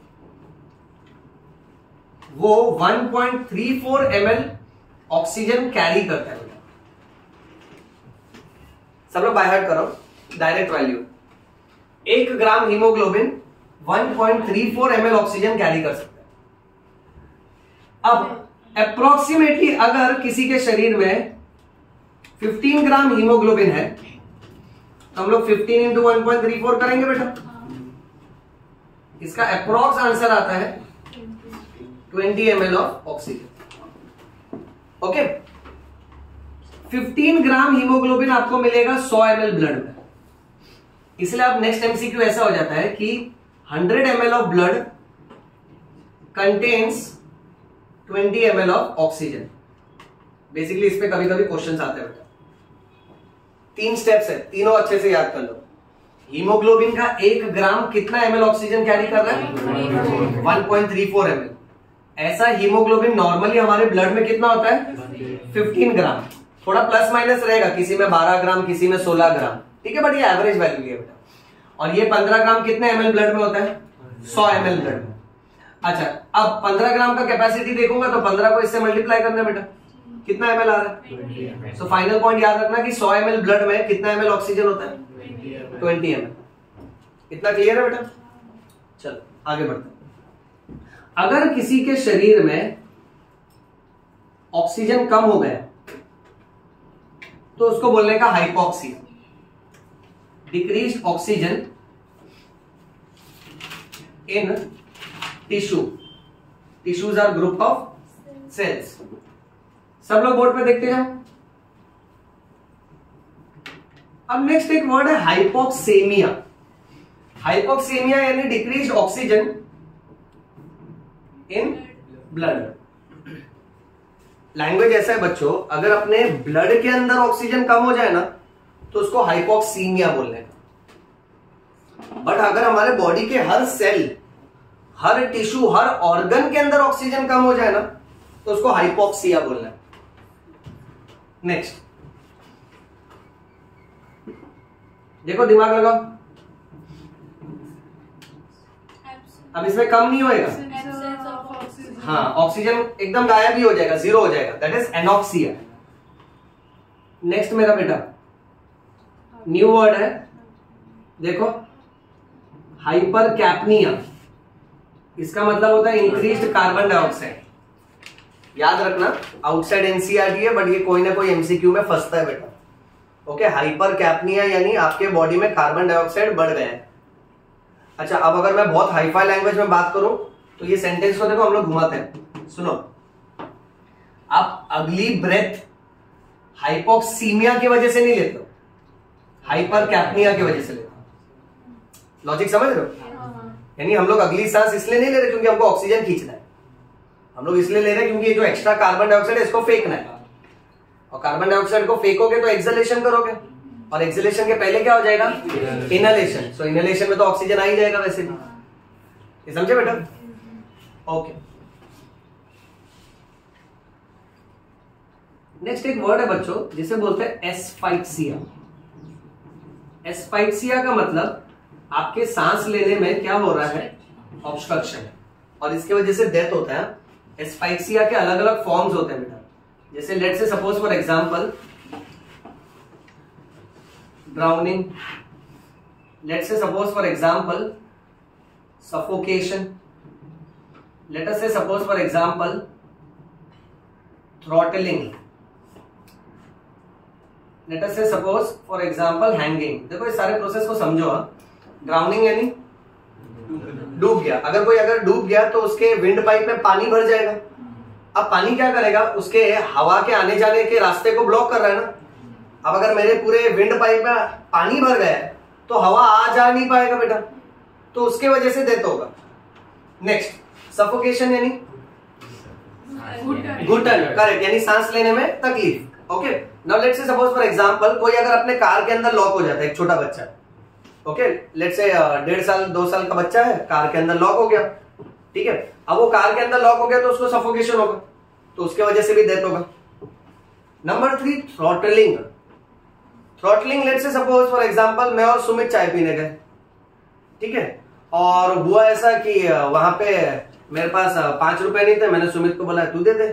वो one point three four M L oxygen carry करता है। सब लोग बाय हार्ट करो, डायरेक्ट वैल्यू, एक gram haemoglobin one point three four M L oxygen carry कर सकता है। अब अप्रोक्सीमेटली अगर किसी के शरीर में फिफ्टीन ग्राम हीमोग्लोबिन है तो हम लोग fifteen into one point three four करेंगे बेटा, इसका अप्रोक्स आंसर आता है twenty M L of oxygen. Okay, fifteen gram haemoglobin आपको मिलेगा सौ एम एल ब्लड में। इसलिए अब नेक्स्ट एमसीक्यू ऐसा हो जाता है कि hundred M L of blood contains twenty M L of oxygen. Basically इस पे कभी कभी क्वेश्चन आते हैं बेटा। तीन स्टेप्स है, तीनों अच्छे से याद कर लो। हीमोग्लोबिन का एक ग्राम कितना एम एल ऑक्सीजन कैरी कर रहा है? One point three four M L. ऐसा हीमोग्लोबिन नॉर्मली हमारे ब्लड में कितना होता है? Fifteen gram. थोड़ा प्लस माइनस रहेगा, किसी में बारह ग्राम, किसी में सोलह ग्राम, ठीक है, बट ये एवरेज वैल्यू है बेटा। और ये पंद्रह ग्राम कितने एम एल ब्लड में होता है? सौ एम एल ब्लड में। अच्छा, अब पंद्रह ग्राम का कैपेसिटी देखूंगा तो पंद्रह को इससे मल्टीप्लाई करना बेटा, कितना एम एल आ रहा है? सो फाइनल पॉइंट याद रखना कि सौ एम एल ब्लड में कितना एम एल ऑक्सीजन होता है? Twenty M L. इतना क्लियर है बेटा? चलो आगे बढ़ते हैं। अगर किसी के शरीर में ऑक्सीजन कम हो गया तो उसको बोलने का hypoxia, decreased oxygen in tissue. Tissues are group of cells. सब लोग बोर्ड पे देखते जाओ। अब नेक्स्ट एक वर्ड है हाइपोक्सेमिया। हाइपोक्सेमिया यानी decreased oxygen in blood. Language ऐसा है बच्चों, अगर अपने ब्लड के अंदर ऑक्सीजन कम हो जाए ना तो उसको हाइपोक्सीमिया बोलने का। बट अगर हमारे बॉडी के हर सेल, हर टिश्यू, हर ऑर्गन के अंदर ऑक्सीजन कम हो जाए ना तो उसको हाइपोक्सिया बोलना है। नेक्स्ट देखो, दिमाग लगाओ। अब इसमें कम नहीं होएगा, हाँ, ऑक्सीजन एकदम गायब ही हो जाएगा, जीरो हो जाएगा, दैट इज एनॉक्सिया। नेक्स्ट मेरा बेटा न्यू वर्ड है, देखो, हाइपर कैप्निया। इसका मतलब होता है इंक्रीज्ड कार्बन डाइऑक्साइड। याद रखना, आउटसाइड एनसीईआरटी है बट ये कोई ना कोई एमसीक्यू में फंसता है बेटा। ओके, हाइपर कैप्निया यानी आपके बॉडी में कार्बन डाइऑक्साइड बढ़ गया है। अच्छा, अब अगर मैं बहुत हाईफाई लैंग्वेज में बात करूं तो ये सेंटेंस को देखो हम लोग घुमाते हैं, सुनो। आप अगली ब्रेथ हाइपोक्सीमिया की वजह से नहीं लेते हो, हाइपर कैप्निया की वजह से लेते हो। लॉजिक समझ रहे हो? यानी हम लोग अगली सांस इसलिए नहीं ले रहे क्योंकि हमको ऑक्सीजन खींचना है, हम लोग इसलिए ले रहे हैं क्योंकि ये जो एक्स्ट्रा कार्बन डाइऑक्साइड है इसको फेंकना है। और कार्बन डाइऑक्साइड को फेंकोगे तो एक्सलेशन करोगे, और एक्सलेशन के पहले क्या हो जाएगा? इनहेलेशन। सो इनहेलेशन में तो ऑक्सीजन आ ही जाएगा वैसे भी। ये समझे बेटा? ओके, नेक्स्ट एक वर्ड है बच्चों जिसे बोलते हैं एस्फाइक्सिया। एस्फाइक्सिया का मतलब आपके सांस लेने में क्या हो रहा है? ऑब्स्ट्रक्शन है, और इसकी वजह से डेथ होता है। एस्फाइक्सिया के अलग अलग फॉर्म्स होते हैं बेटा, जैसे let say suppose for example drowning, let say suppose for example suffocation, let us say suppose for example throttling, let us say suppose for example hanging. देखो इस सारे प्रोसेस को समझो। ड्राउनिंग यानी डूब गया। अगर कोई अगर डूब गया तो उसके विंड पाइप में पानी भर जाएगा। अब पानी क्या करेगा? उसके हवा के आने जाने के रास्ते को ब्लॉक कर रहा है ना। अब अगर मेरे पूरे विंड पाइप में पानी भर गया तो हवा आ जा नहीं पाएगा बेटा, तो उसके वजह से डेथ होगा। नेक्स्ट सफोकेशन यानी घुटन, करेक्ट, यानी सांस लेने में तकलीफ। Okay, now let's say suppose for example कोई अगर अपने कार के अंदर लॉक हो जाता है, एक छोटा बच्चा, ओके, लेट्स से डेढ़ साल दो साल का बच्चा है, कार के अंदर लॉक हो गया, ठीक है। अब वो कार के अंदर लॉक हो गया तो उसको सफोकेशन होगा, तो उसके वजह से भी डेथ होगा। Number three throttling. Throttling let's say suppose for example मैं और सुमित चाय पीने गए, ठीक है, और हुआ ऐसा कि वहां पे मेरे पास पांच रुपए नहीं थे, मैंने सुमित को बोला तू दे दे,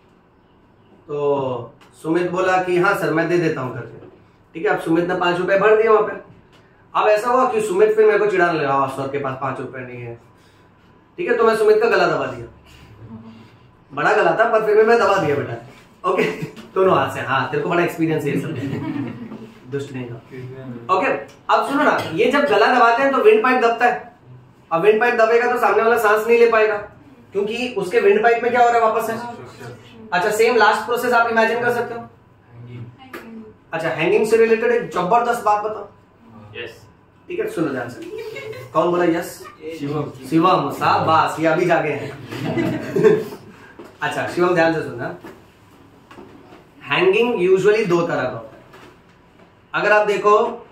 तो सुमित बोला कि हाँ सर मैं दे देता हूं करके, ठीक है। अब सुमित ने पांच रुपए भर दिए वहां पे। अब ऐसा हुआ कि सुमित फिर मेरे को चिढ़ाने लगा, सर के पास पांच रुपए नहीं है, ठीक है, तो मैं सुमित का गला दबा दिया। बड़ा गला था पर फिर भी मैं दबा दिया बेटा, ओके, दोनों हाथ से। हाँ तेरे को बड़ा एक्सपीरियंस है ये सब, दुष्ट नहीं था, ओके। अब सुनो ना, ये जब गला दबाते हैं तो विंड पाइप दबता है। अब विंड पाइप दबेगा तो सामने वाला सांस नहीं ले पाएगा, क्योंकि उसके विंड पाइप में क्या हो रहा है वापस है अच्छा सेम लास्ट प्रोसेस आप इमेजिन कर सकते हो? अच्छा हैंगिंग से रिलेटेड एक जबरदस्त बात बताओ। यस ठीक है सुनो ध्यान से। कौन बोला यस? शिवम। शिवम शाबाश, ये अभी जागे हैं। अच्छा शिवम ध्यान से सुनना, हैंगिंग यूजुअली दो तरह का होता है। अगर आप देखो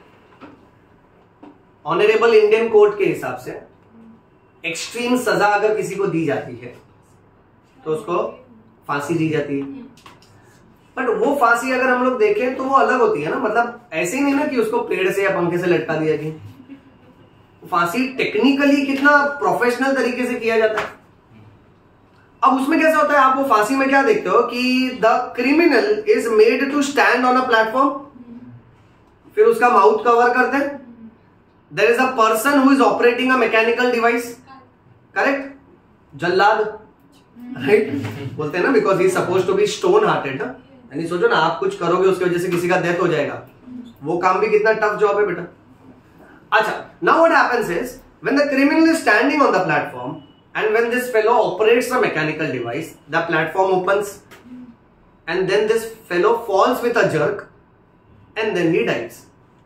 ऑनरेबल इंडियन कोर्ट के हिसाब से एक्सट्रीम सजा अगर किसी को दी जाती है तो उसको फांसी दी जाती है। बट वो फांसी अगर हम लोग देखें तो वो अलग होती है ना, मतलब ऐसे ही नहीं ना कि उसको पेड़ से या पंखे से लटका दिया गया। फांसी टेक्निकली कितना प्रोफेशनल तरीके से किया जाता है। अब उसमें कैसा होता है, आप वो फांसी में क्या देखते हो कि the criminal is made to stand on a platform, फिर उसका माउथ कवर करते हैं। There is a person who is operating a mechanical device, correct? जल्लाद, राइट right? बोलते हैं ना because he suppose to be stone hearted ना, यानी सोचो ना आप कुछ करोगे उसकी वजह से किसी का डेथ हो जाएगा, वो काम भी कितना टफ जॉब है बेटा। अच्छा now what happens is when the criminal is standing on the platform and when this fellow operates a mechanical device, the platform opens and then this fellow falls with a jerk and then he dies.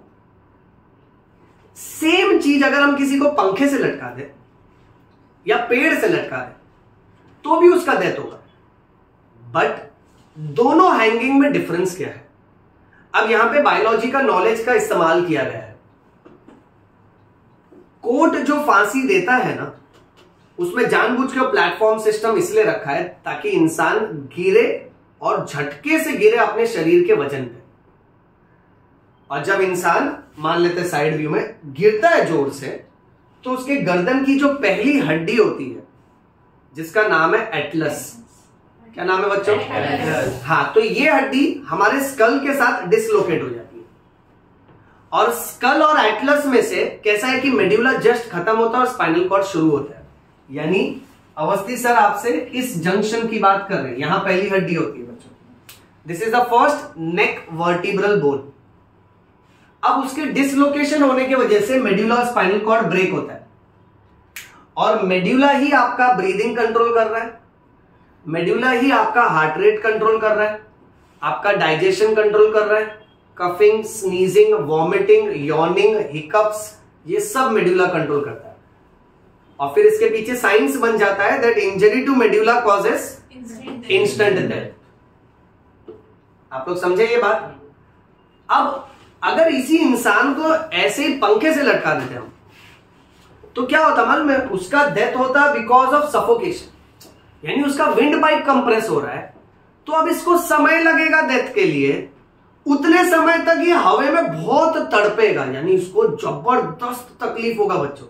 Same चीज अगर हम किसी को पंखे से लटका दे या पेड़ से लटका दे तो भी उसका डेथ होगा। बट दोनों हैंगिंग में डिफरेंस क्या है? अब यहां पे बायोलॉजी का नॉलेज का इस्तेमाल किया गया है। कोर्ट जो फांसी देता है ना, उसमें जानबूझ के प्लेटफॉर्म सिस्टम इसलिए रखा है ताकि इंसान गिरे और झटके से गिरे अपने शरीर के वजन पे। और जब इंसान मान लेते साइड व्यू में गिरता है जोर से, तो उसके गर्दन की जो पहली हड्डी होती है जिसका नाम है एटलस, क्या नाम है बच्चों? हाँ, तो ये हड्डी हमारे स्कल के साथ डिसलोकेट हो जाती है। और स्कल और एटलस में से कैसा है कि मेड्यूला जस्ट खत्म होता है और स्पाइनल कॉर्ड शुरू होता है। यानी अवस्थी सर आपसे इस जंक्शन की बात कर रहे हैं, यहां पहली हड्डी होती है बच्चों। This is the first neck vertebral bone. अब उसके डिसलोकेशन होने की वजह से मेड्यूला और स्पाइनल कॉर्ड ब्रेक होता है, और मेड्यूला ही आपका ब्रीदिंग कंट्रोल कर रहा है, मेड्यूला ही आपका हार्ट रेट कंट्रोल कर रहा है, आपका डाइजेशन कंट्रोल कर रहा है, coughing, sneezing, vomiting, yawning, hiccups, ये सब मेड्यूला कंट्रोल करता है। और फिर इसके पीछे साइंस बन जाता है that injury to medulla causes instant death. आप लोग समझे ये बात? अब अगर इसी इंसान को ऐसे ही पंखे से लटका देते हम तो क्या होता मालूम है? उसका डेथ होता बिकॉज ऑफ सफोकेशन, यानी उसका विंड पाइप कंप्रेस हो रहा है। तो अब इसको समय लगेगा डेथ के लिए, उतने समय तक ये हवा में बहुत तड़पेगा, यानी इसको जबरदस्त तकलीफ होगा बच्चों।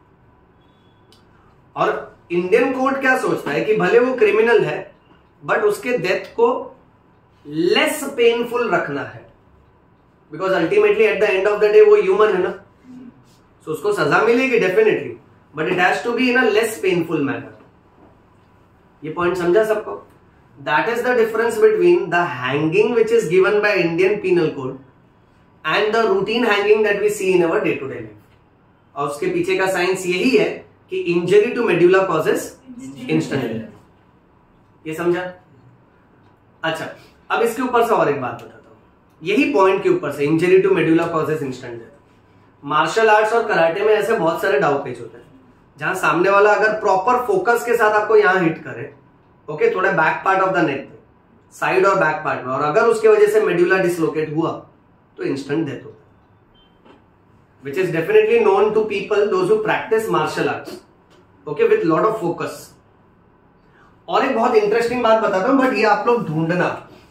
और इंडियन कोर्ट क्या सोचता है कि भले वो क्रिमिनल है बट उसके डेथ को लेस पेनफुल रखना है, because ultimately at the end of the day वो ह्यूमन है ना, सो so उसको सजा मिलेगी definitely, but it has to be in a less painful manner. ये पॉइंट समझा सबको? That is the difference between the hanging which is given by Indian penal code and the routine hanging that we see in our day to day life. और उसके पीछे का science यही है कि injury to medulla causes instant death. ये समझा? अच्छा, अब इसके ऊपर से और एक बात बताता हूं, यही पॉइंट के ऊपर से, injury to medulla causes instant death. Martial arts और कराटे में ऐसे बहुत सारे डाउ पेच होते हैं जहां सामने वाला अगर प्रॉपर फोकस के साथ आपको यहां हिट करे, ओके, थोड़ा back part of the neck पे, साइड और बैक पार्ट में, और अगर उसके वजह से मेड्यूला डिसलोकेट हुआ तो इंस्टेंट डेथ होता है, which is definitely known to people those who practice martial arts, okay, with lot of focus. और एक बहुत इंटरेस्टिंग बात बताता हूं, बट ये आप लोग ढूंढना,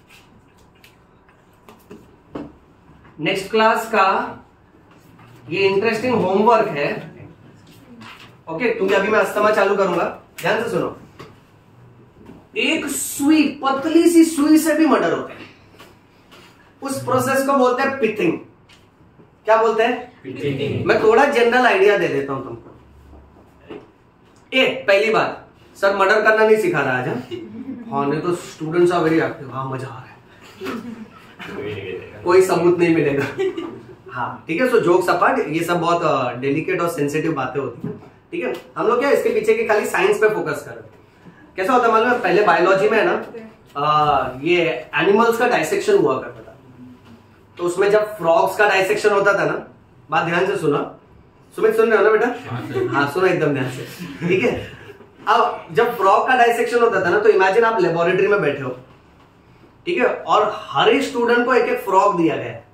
नेक्स्ट क्लास का ये इंटरेस्टिंग होमवर्क है, ओके, क्योंकि अभी मैं अस्थमा चालू करूंगा, ध्यान से सुनो। एक सुई, पतली सी सुई से भी मर्डर होते हैं, उस प्रोसेस को बोलते हैं पिथिंग। क्या बोलते हैं? पिथिंग। मैं थोड़ा जनरल आइडिया दे देता हूं तुमको। ए, पहली बात, सर मर्डर करना नहीं सिखा रहा आज। हाँ, नहीं तो स्टूडेंट्स आर वेरी एक्टिव। हाँ, मजा आ रहा है, कोई सबूत नहीं मिलेगा। हाँ ठीक है, सो जोक्स अपार्ट, ये सब बहुत डेलिकेट और सेंसिटिव बातें होती हैं, ठीक है। हम लोग क्या इसके पीछे की खाली साइंस पे फोकस कर रहे हैं। कैसा होता है मालूम है, पहले बायोलॉजी में है ना आ, ये एनिमल्स का डाइसेक्शन हुआ करता था, तो उसमें जब फ्रॉग्स का डाइसेक्शन होता था ना, बात ध्यान से सुना, सुमित सुन रहे हो ना बेटा? हाँ सुनो एकदम ध्यान से, ठीक है। अब जब फ्रॉग का डाइसेक्शन होता था ना, तो इमेजिन आप लेबोरेटरी में बैठे हो, ठीक है, और हर एक स्टूडेंट को एक एक फ्रॉग दिया गया है।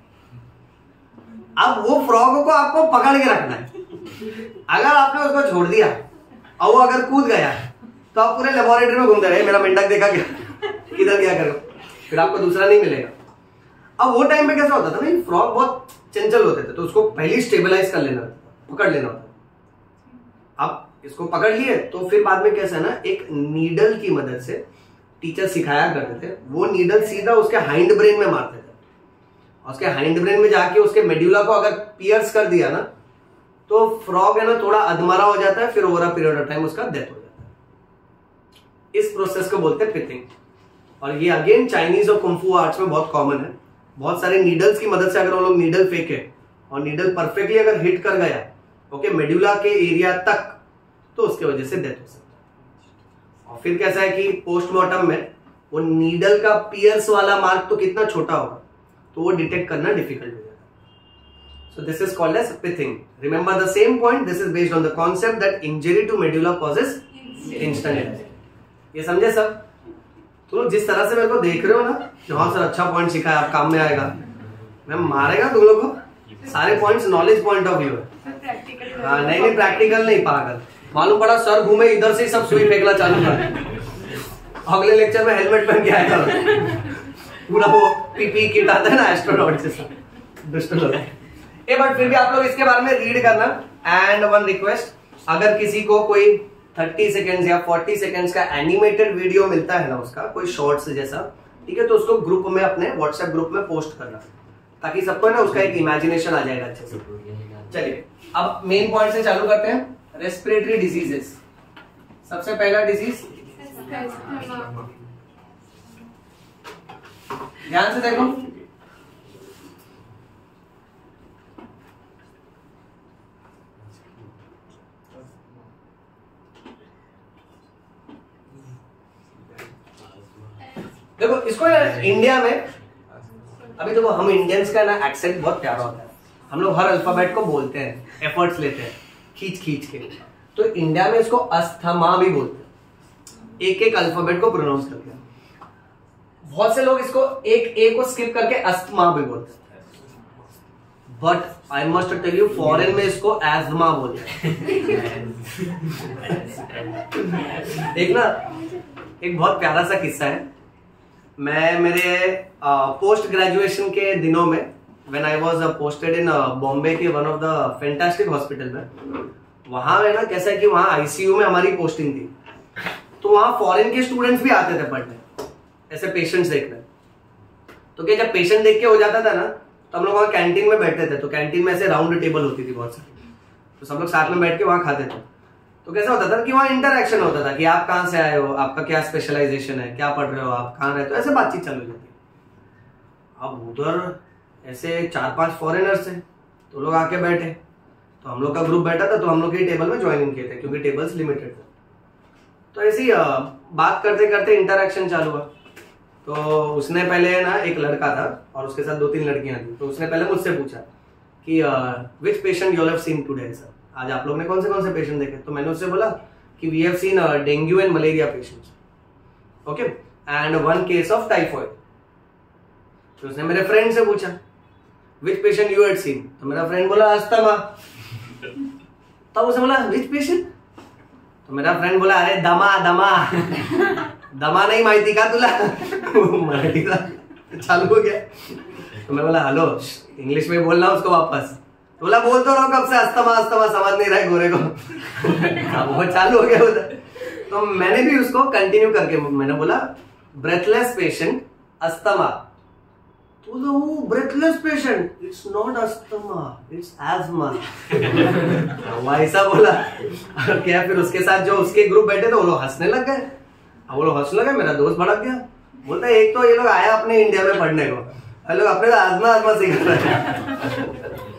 अब वो फ्रॉग को आपको पकड़ के रखना है। अगर आपने उसको छोड़ दिया और वो अगर कूद गया तो आप पूरे लेबोरेटरी में घूमते रहे, मेरा मेंढक देखा क्या, किधर गया करो, फिर आपको दूसरा नहीं मिलेगा। अब वो टाइम पे कैसा होता था ना, फ्रॉग बहुत चंचल होते थे, तो उसको पहले स्टेबलाइज कर लेना होता, पकड़ लेना होता। अब इसको पकड़ लिए तो फिर बाद में कैसा है ना, एक नीडल की मदद से टीचर सिखाया करते थे, वो नीडल सीधा उसके हाइंड ब्रेन में मारते थे, और उसके हाइंड ब्रेन में जाके उसके मेड्यूला को अगर पियर्स कर दिया ना, तो फ्रॉग है ना थोड़ा अधमरा हो जाता है, फिर over a period of time उसका डेथ हो जाता है। इस प्रोसेस को बोलते हैं पिथिंग, और ये अगेन चाइनीज और कुंफू आर्ट्स में बहुत कॉमन है। बहुत सारे नीडल्स की मदद से अगर वो लोग नीडल फेंके और नीडल परफेक्टली अगर हिट कर गया ओके मेड्यूला के एरिया तक, तो उसके वजह से डेथ हो सकता है। और फिर कैसा है कि पोस्टमार्टम में वो नीडल का पियर्स वाला मार्क तो कितना छोटा होगा, तो वो डिटेक्ट करना डिफिकल्ट हो जाता है। So this is called as pithing. Remember the same point, this is based on the concept that injury to medulla causes instant death. ये समझे सब? तो लोग जिस तरह से मेरे को देख रहे हो ना कि हाँ सर अच्छा पॉइंट सीखा है, आप काम में आएगा, मैं मारेगा तुम लोग को। सारे points knowledge point of view है। हाँ नहीं नहीं प्रैक्टिकल नहीं, पागल। मालूम पड़ा सर घूमे इधर से ही सब सुई फेंकना चालू कर, अगले लेक्चर में हेलमेट पहन के आएगा, पूरा वो पीपी किट आता है ना एस्ट्रोनॉट जैसा, दुष्ट लोग। ए बट फिर भी आप लोग इसके बारे में रीड करना। एंड वन रिक्वेस्ट, अगर किसी को कोई थर्टी सेकेंड्स या फोर्टी सेकेंड्स का एनिमेटेड वीडियो मिलता है ना, उसका कोई शॉर्ट्स जैसा, ठीक है, तो उसको ग्रुप में अपने व्हाट्सएप ग्रुप में पोस्ट करना, ताकि सबको ना उसका एक इमेजिनेशन आ जाएगा अच्छे से। चलिए अब मेन पॉइंट से चालू करते हैं। रेस्पिरेटरी डिजीजेस, सबसे पहला डिजीज, ध्यान से देखो, देखो इसको इंडिया में, अभी देखो हम इंडियंस का ना एक्सेंट बहुत प्यारा होता है, हम लोग हर अल्फाबेट को बोलते हैं, एफर्ट्स लेते हैं खींच खींच के, तो इंडिया में इसको अस्थमा भी बोलते हैं, एक एक अल्फाबेट को प्रोनाउंस करके। बहुत से लोग इसको एक ए को स्किप करके अस्थमा भी बोलते हैं, but I must tell you foreign में इसको एजमा बोलते हैं। एक ना एक बहुत प्यारा सा किस्सा है, मैं मेरे पोस्ट ग्रेजुएशन के दिनों में when I was posted in Bombay के one of the fantastic hospital में, वहां है ना कैसा है कि वहां आईसीयू में हमारी पोस्टिंग थी, तो वहां फॉरेन के स्टूडेंट्स भी आते थे पढ़ने, ऐसे पेशेंट्स देखने। तो क्या जब पेशेंट देख के हो जाता था ना, तो हम लोग वहां कैंटीन में बैठते थे, तो कैंटीन में ऐसे राउंड टेबल होती थी बहुत सारी, तो सब लोग साथ में बैठ के वहां खाते थे। तो कैसा होता था कि वहां इंटरेक्शन होता था कि आप कहाँ से आए हो, आपका क्या स्पेशलाइजेशन है, क्या पढ़ रहे हो, आप कहाँ रहते हो, ऐसे बातचीत चालू हो जाती है। अब उधर ऐसे चार पांच फॉरेनर्स थे, तो लोग आके बैठे, तो हम लोग का ग्रुप बैठा था, तो हम लोग के टेबल में ज्वाइनिंग किए थे क्योंकि टेबल्स लिमिटेड थे। तो ऐसी बात करते करते इंटरेक्शन चालू हुआ। तो उसने पहले ना एक लड़का था और उसके साथ दो तीन लड़कियां थी, तो उसने पहले मुझसे पूछा कि which patient you have seen today sir, आज आप लोग ने कौन से कौन से पेशेंट देखे। तो मैंने उससे बोला कि we have seen dengue and malaria patients, okay, and one case of typhoid. तो उसने मेरे फ्रेंड से पूछा which patient you had seen, तो मेरा फ्रेंड बोला अस्थमा। तब उसने बोला विच पेशेंट, तो मेरा फ्रेंड बोला अरे दमा दमा दमा नहीं माहिती का तुला, मराठी का चालू हो गया। तो मैं बोला हेलो, इंग्लिश में बोलना उसको वापस। तो बोला बोल तो रहा हूँ कब से, अस्थमा अस्थमा समझ नहीं रहा है गोरे को। वो चालू हो गया उधर। तो मैंने भी उसको कंटिन्यू करके मैंने बोला ब्रेथलेस पेशेंट अस्थमा। तो वो breathless patient, it's not asthma, it's asthma. वैसा बोला। और क्या फिर उसके साथ जो उसके ग्रुप बैठे थे वो लोग हंसने लग गए। अब वो लोग हंसने लगे, मेरा दोस्त भड़क गया, बोलता है एक तो ये लोग आया अपने इंडिया में पढ़ने को, लोग अपने आजमा आजमा सीख रहे हैं।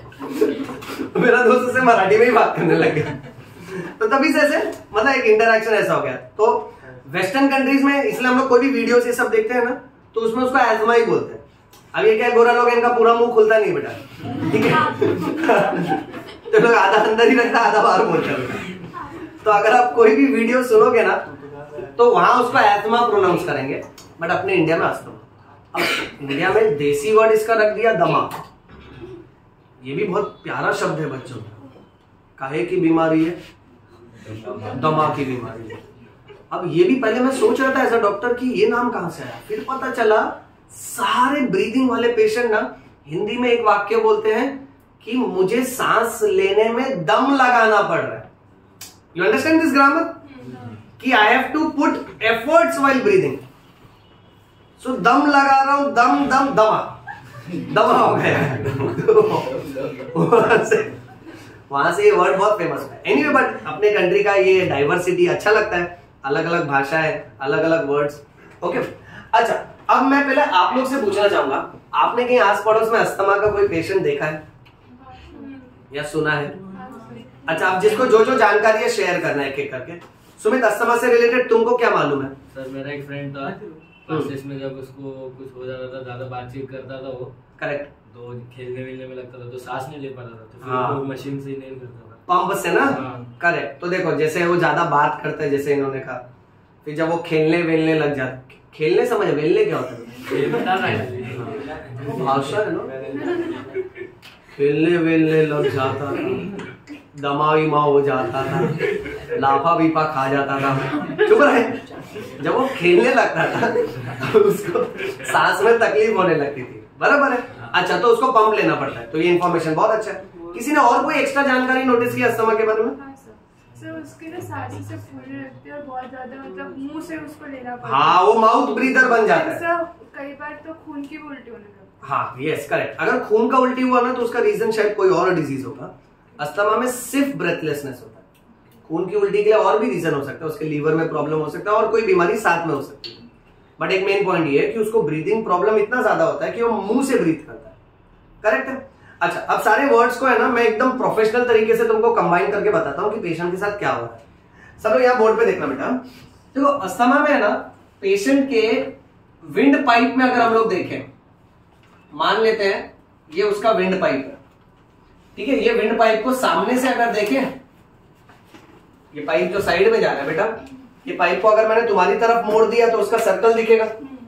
मेरा दोस्त से मराठी में ही बात करने लग गया। तो तभी से ऐसे मतलब एक इंटरेक्शन ऐसा हो गया। तो वेस्टर्न कंट्रीज में, इसलिए हम लोग कोई भी वीडियो से सब देखते हैं ना, तो उसमें उसको एजमा ही बोलते हैं। अब ये क्या, गोरा लोग इनका पूरा मुंह खुलता नहीं बेटा, ठीक है। तो लोग आधा अंदर ही रखता है, आधा बाहर बोलता है। तो अगर आप कोई भी वीडियो सुनोगे ना, तो वहां उसको एजमा प्रोनाउंस करेंगे, बट अपने इंडिया में अस्थमा। अब इंडिया में देसी वर्ड इसका रख दिया दमा। ये भी बहुत प्यारा शब्द है बच्चों का। काहे की बीमारी है? दमा की बीमारी है। अब ये भी पहले मैं सोच रहा था एज अ डॉक्टर कि ये नाम कहां से आया, फिर पता चला सारे ब्रीदिंग वाले पेशेंट ना हिंदी में एक वाक्य बोलते हैं कि मुझे सांस लेने में दम लगाना पड़ रहा है। You understand this grammar? कि I have to put efforts while breathing. So दम लगा रहा हूं, दम दम दमा दमा हो गया। वहां से ये वर्ड बहुत फेमस है। एनीवे, बट अपने कंट्री का ये डाइवर्सिटी अच्छा लगता है, अलग अलग भाषा है, अलग अलग वर्ड्स। ओके, अच्छा अब मैं पहले आप लोग से पूछना चाहूंगा, आपने कहीं आस पड़ोस में अस्थमा का कोई पेशेंट देखा है या सुना है? अच्छा, आप जिसको जो जो जानकारी है शेयर करना है एक एक करके। सुमित, अस्थमा से रिलेटेड तुमको क्या मालूम है? सर मेरा एक फ्रेंड था, क्लासेस में जब उसको कुछ हो जाता था, ज्यादा बातचीत करता था वो, करेक्ट, तो खेलने वेलने में लगता था तो सांस नहीं ले पाता था, तो फिर हाँ। वो मशीन से ही नहीं करता था, पंप से ना। हाँ। करेक्ट। तो देखो, जैसे वो ज्यादा बात करता है, जैसे इन्होंने कहा, फिर जब वो खेलने वेलने लग जाता, खेलने समझ, वेलने क्या होता है? ये बता रहा है भाषा है ना। खेलने वेलने लग जाता था, दमा विमा हो जाता था, लाफा बीपा खा जाता था। चुप रहे। जब वो खेलने लगता था तो उसको सांस में तकलीफ होने लगती थी, बराबर है। अच्छा, तो उसको पंप लेना पड़ता है। तो ये इन्फॉर्मेशन बहुत अच्छा है। किसी ने और कोई एक्स्ट्रा जानकारी नोटिस की अस्थमा के बारे में? हाँ सर, सर उसके ना सांसें से फूलने लगती है और बहुत ज्यादा मतलब मुंह से उसको लेना पड़ता है। हाँ, वो माउथ ब्रीदर बन जाता है। सर कई बार तो खून की भी उल्टी होने लगती है। हाँ, यस, करेक्ट। अगर खून का उल्टी हुआ ना तो उसका रीजन शायद कोई और डिजीज होगा। अस्थमा में सिर्फ ब्रेथलेसनेस होता है। खून की उल्टी के लिए और भी रीजन हो सकता है, उसके लीवर में प्रॉब्लम हो सकता है और कोई बीमारी साथ में हो सकती है। बट एक मेन पॉइंट ये है कि उसको ब्रीदिंग प्रॉब्लम इतना ज्यादा होता है कि वो मुंह से ब्रीथ करता है। करेक्ट है। अच्छा, अब सारे वर्ड्स को है ना मैं एकदम प्रोफेशनल तरीके से तुमको कंबाइन करके बताता हूँ कि पेशेंट के साथ क्या हो रहा है। सब लोग यहाँ बोर्ड पे देखना बेटा। देखो, अस्थमा में है ना पेशेंट के विंड पाइप में अगर हम लोग देखें, मान लेते हैं ये उसका विंड पाइप है, ठीक है। ये विंड पाइप को सामने से अगर देखें, ये पाइप जो साइड में जा रहा है बेटा, ये पाइप को अगर मैंने तुम्हारी तरफ मोड़ दिया तो उसका सर्कल दिखेगा।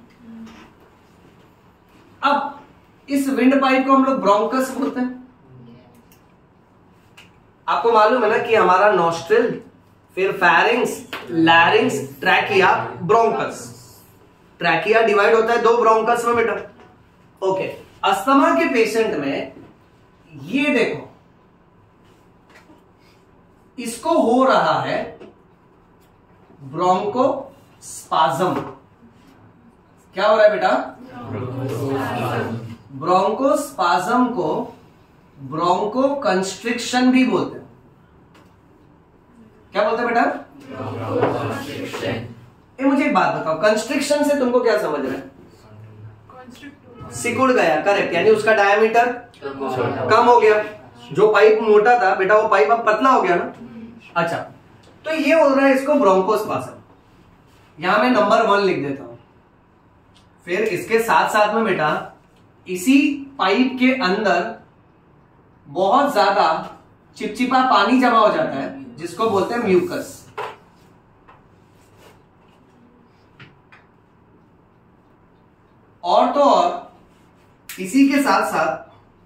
अब इस विंड पाइप को हम लोग ब्रोंकस बोलते हैं। आपको मालूम है ना कि हमारा नॉस्ट्रिल, फिर pharynx, larynx, trachea, bronchus. Trachea divide होता है दो ब्रोंकस में बेटा। ओके, अस्थमा के पेशेंट में ये देखो, इसको हो रहा है ब्रोंको स्पाज्म। क्या हो रहा है बेटा? ब्रोंको स्पाज्म को ब्रोंको कंस्ट्रिक्शन भी बोलते हैं। क्या बोलते हैं बेटा? ये मुझे एक बात बताओ, कंस्ट्रिक्शन से तुमको क्या समझ रहे हैं? सिकुड़ गया, करेक्ट। यानी उसका डायमीटर कम हो गया। जो पाइप मोटा था बेटा, वो पाइप अब पतला हो गया ना। अच्छा, तो ये बोल रहा है इसको ब्रोंकोस्पाज्म। यहां मैं नंबर वन लिख देता हूं। फिर इसके साथ साथ में बेटा इसी पाइप के अंदर बहुत ज्यादा चिपचिपा पानी जमा हो जाता है, जिसको बोलते हैं म्यूकस। और तो और इसी के साथ साथ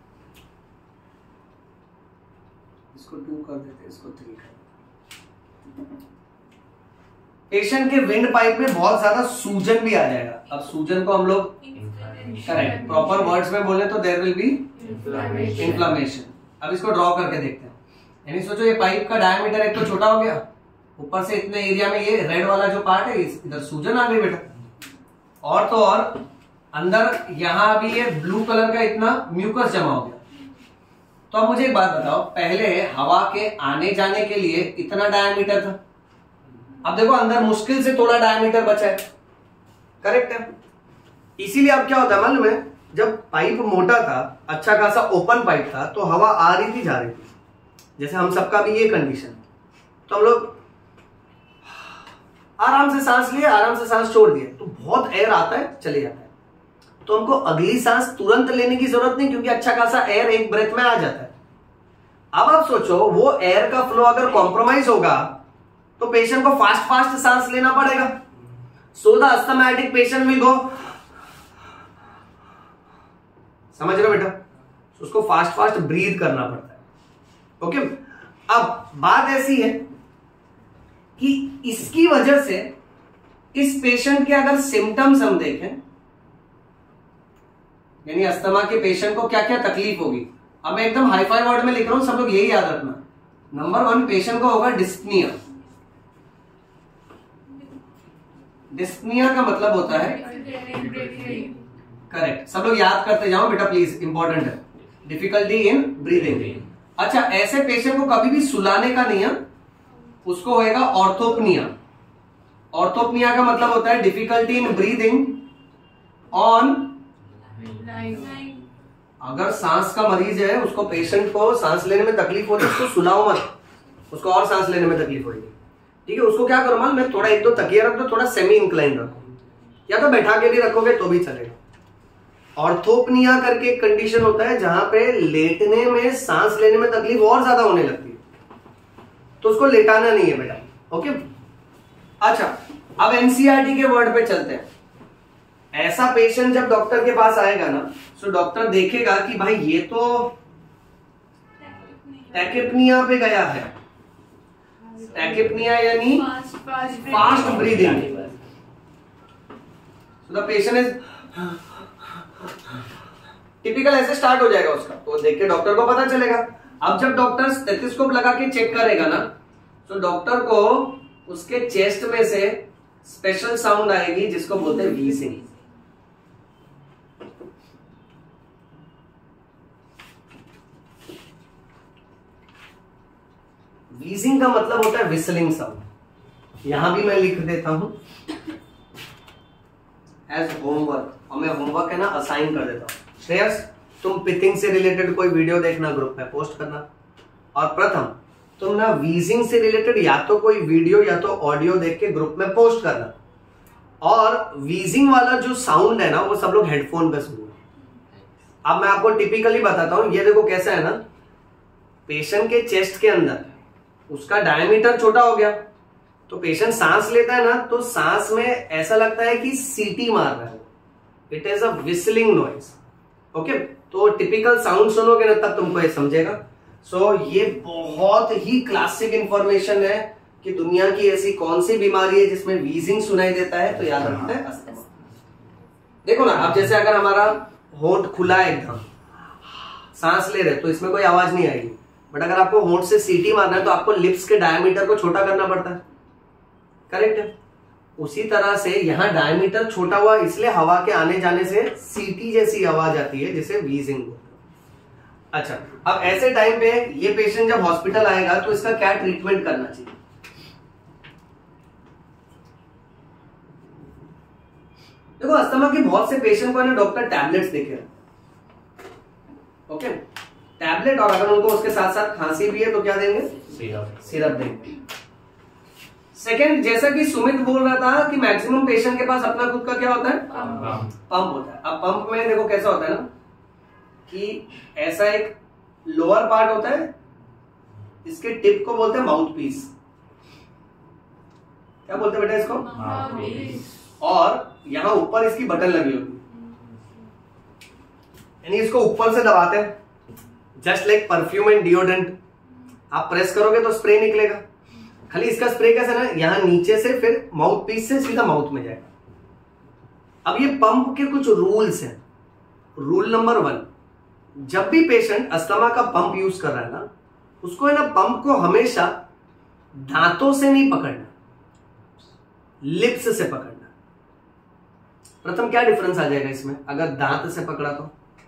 इसको टू कर देते, इसको थ्री कर देते। पेशेंट के विंड पाइप में बहुत ज्यादा सूजन भी आ जाएगा। अब सूजन को हम लोग करेक्ट प्रॉपर वर्ड्स में बोले तो देयर विल बी इन्फ्लेमेशन। अब इसको ड्रॉ करके देखते हैं। यानी सोचो, ये पाइप का डायमीटर एक तो छोटा हो गया, ऊपर से इतने एरिया में ये रेड वाला जो पार्ट है इधर सूजन आ गई बेटा। और तो और अंदर यहां भी ये ब्लू कलर का इतना म्यूकस जमा हो गया। तो अब मुझे एक बात बताओ, पहले हवा के आने जाने के लिए इतना डायमीटर था, अब देखो अंदर मुश्किल से थोड़ा डायमीटर बचा है। करेक्ट है। इसीलिए अब क्या होता है मालूम है, जब पाइप मोटा था, अच्छा खासा ओपन पाइप था, तो हवा आ रही थी जा रही थी। जैसे हम सबका भी ये कंडीशन, तो हम लोग आराम से सांस लिए, आराम से सांस छोड़ दिए, तो बहुत एयर आता है, चले जाता है। तो हमको अगली सांस तुरंत लेने की जरूरत नहीं, क्योंकि अच्छा खासा एयर एक ब्रेथ में आ जाता है। अब आप सोचो वो एयर का फ्लो अगर कॉम्प्रोमाइज होगा तो पेशेंट को फास्ट फास्ट सांस लेना पड़ेगा। So the asthmatic patient will go, समझ रहे हो बेटा, उसको फास्ट फास्ट ब्रीथ करना पड़ता है। ओके, अब बात ऐसी है कि इसकी वजह से इस पेशेंट के अगर सिम्टम्स हम देखें, यानी अस्थमा के पेशेंट को क्या क्या तकलीफ होगी, अब मैं एकदम हाई फाई वर्ड में लिख रहा हूं, सब लोग यही याद रखना। नंबर वन, पेशेंट को होगा डिस्पनिया। डिस्पनिया का मतलब होता है, करेक्ट, सब लोग याद करते जाओ बेटा प्लीज, इंपॉर्टेंट है, डिफिकल्टी इन ब्रीदिंग। अच्छा, ऐसे पेशेंट को कभी भी सुलाने का नहीं है, उसको होएगा ऑर्थोपनिया। ऑर्थोपनिया का मतलब होता है डिफिकल्टी इन ब्रीदिंग ऑन, अगर सांस का मरीज है, उसको पेशेंट को सांस लेने में तकलीफ हो रही है, उसको सुलाओ मत, उसको और सांस लेने में तकलीफ हो रही है, ठीक है, उसको क्या करो मालूम, मैं थोड़ा एक दो तकिया रख दो, थोड़ा सेमी इंक्लाइन रखो, या तो बैठा के भी रखोगे तो भी चलेगा। ऑर्थोपनिया करके एक कंडीशन होता है जहां पे लेटने में सांस लेने में तकलीफ और ज्यादा होने लगती है, तो उसको लेटाना नहीं है बेटा। ओके, अच्छा अब एनसीईआरटी के वर्ड पे चलते हैं। ऐसा पेशेंट जब डॉक्टर के पास आएगा ना, तो डॉक्टर देखेगा कि भाई ये तो टैकिपनिया पे गया है। टैकिपनिया यानी fast breathing, so the patient is typical, ऐसे स्टार्ट हो जाएगा उसका, तो देख के डॉक्टर को पता चलेगा। अब जब डॉक्टर स्टेथोस्कोप लगा के चेक करेगा ना, तो डॉक्टर को उसके चेस्ट में से स्पेशल साउंड आएगी जिसको बोलते हैं व्हीजिंग। व्हीजिंग का मतलब होता है विसलिंग साउंड। यहां भी मैं लिख देता हूं एज होमवर्क, और मैं होमवर्क है ना असाइन कर देता हूं। श्रेयस, तुम पिथिंग से रिलेटेड कोई वीडियो देखना, ग्रुप में पोस्ट करना, और प्रथम तुम ना व्हीजिंग से रिलेटेड या तो कोई वीडियो या तो ऑडियो देख के ग्रुप में पोस्ट करना, और व्हीजिंग वाला जो साउंड है ना वो सब लोग हेडफोन पे सुनना। अब मैं आपको टिपिकली बताता हूं, ये देखो कैसा है ना, पेशेंट के चेस्ट के अंदर उसका डायमीटर छोटा हो गया, तो पेशेंट सांस लेता है ना, तो सांस में ऐसा लगता है कि सीटी मार रहा है, it is a whistling noise. Okay, तो टिपिकल साउंड सुनोगे ना तब तुमको ये समझेगा। सो so, ये बहुत ही क्लासिक इंफॉर्मेशन है कि दुनिया की ऐसी कौन सी बीमारी है जिसमें व्हीजिंग सुनाई देता है, तो याद रखते हैं अस्थमा। देखो ना, अब जैसे अगर हमारा होंठ खुला है एकदम, सांस ले रहे तो इसमें कोई आवाज नहीं आएगी, बट अगर आपको होंठ से सीटी मारना है तो आपको लिप्स के डायमीटर को छोटा करना पड़ता है, करेक्ट है। उसी तरह से यहां डायमीटर छोटा हुआ, इसलिए हवा के आने जाने से सीटी जैसी आवाज आती है, जिसे व्हीजिंग। अच्छा, अब ऐसे टाइम पे ये पेशेंट जब हॉस्पिटल आएगा तो इसका क्या ट्रीटमेंट करना चाहिए? देखो, अस्थमा के बहुत से पेशेंट को है ना डॉक्टर टैबलेट्स देखे, ओके, टैबलेट, और अगर उनको उसके साथ साथ खांसी भी है तो क्या देंगे? सिरप, सिरप देंगे। सेकेंड, जैसा कि सुमित बोल रहा था कि मैक्सिमम पेशेंट के पास अपना खुद का क्या होता है? पंप होता है। अब पंप में देखो कैसा होता है ना, कि ऐसा एक लोअर पार्ट होता है, इसके टिप को बोलते हैं माउथ पीस। क्या बोलते हैं बेटा इसको? और यहां ऊपर इसकी बटन लगी होती है, यानी इसको ऊपर से दबाते हैं, just like perfume and deodorant. आप प्रेस करोगे तो स्प्रे निकलेगा, खाली इसका स्प्रे कैसे ना, यहां नीचे से फिर माउथ पीस से सीधा माउथ में जाएगा। अब ये पंप के कुछ रूल्स हैं। रूल नंबर वन, जब भी पेशेंट अस्थमा का पंप यूज कर रहा है ना, उसको है ना पंप को हमेशा दांतों से नहीं पकड़ना, लिप्स से पकड़ना। प्रथम क्या डिफरेंस आ जाएगा इसमें? अगर दांत से पकड़ा तो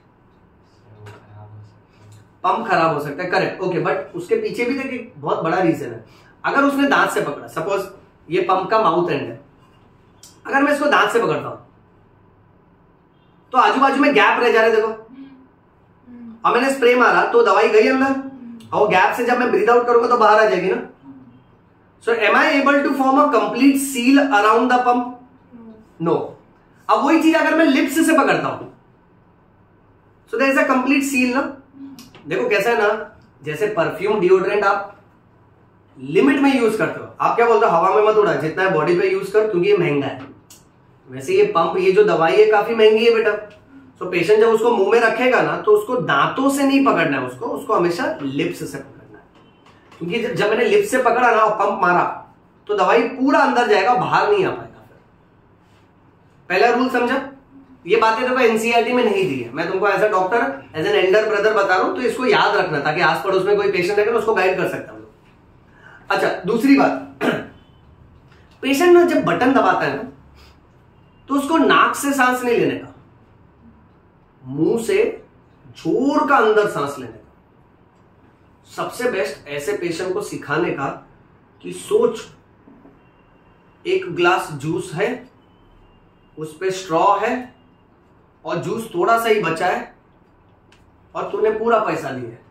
पंप खराब हो सकता है, करेक्ट, ओके, बट उसके पीछे भी देखिए बहुत बड़ा रीजन है। अगर उसने दांत से पकड़ा, सपोज ये पंप का माउथ एंड है, अगर मैं इसको दांत से पकड़ता हूं तो आजू बाजू में गैप रह जा रहे, देखो, और मैंने स्प्रे मारा तो दवाई गई अंदर, और गैप से जब मैं ब्रीथ आउट करूंगा तो बाहर आ जाएगी ना। So am I able to form a complete seal around the pump? No. अब वही चीज अगर मैं लिप्स से पकड़ता हूं, so there is a complete seal ना। देखो कैसा है ना, जैसे परफ्यूम डिओड्रेंट आप लिमिट में यूज करते हो, आप क्या बोलते हो, हवा में मत उड़ा, जितना है बॉडी पे यूज कर क्योंकि ये महंगा है। वैसे ये पंप, ये जो दवाई है काफी महंगी है बेटा। सो so, पेशेंट जब उसको मुंह में रखेगा ना तो उसको दांतों से नहीं पकड़ना है, उसको उसको हमेशा लिप्स से पकड़ना है, क्योंकि जब, जब मैंने लिप्स से पकड़ा ना और पंप मारा तो दवाई पूरा अंदर जाएगा, बाहर नहीं आ पाएगा। फिर पहला रूल समझा? ये बातें देखो एनसीईआरटी में नहीं दी है, मैं तुमको as a doctor, as an elder brother बता रहा हूं, तो इसको याद रखना ताकि आस पड़ोस में कोई पेशेंट रहेगा उसको गाइड कर सकता हूं। अच्छा, दूसरी बात, पेशेंट ना जब बटन दबाता है ना तो उसको नाक से सांस नहीं लेने का, मुंह से जोर का अंदर सांस लेने का। सबसे बेस्ट ऐसे पेशेंट को सिखाने का कि सोच, एक ग्लास जूस है, उस पे स्ट्रॉ है और जूस थोड़ा सा ही बचा है और तूने पूरा पैसा लिया है,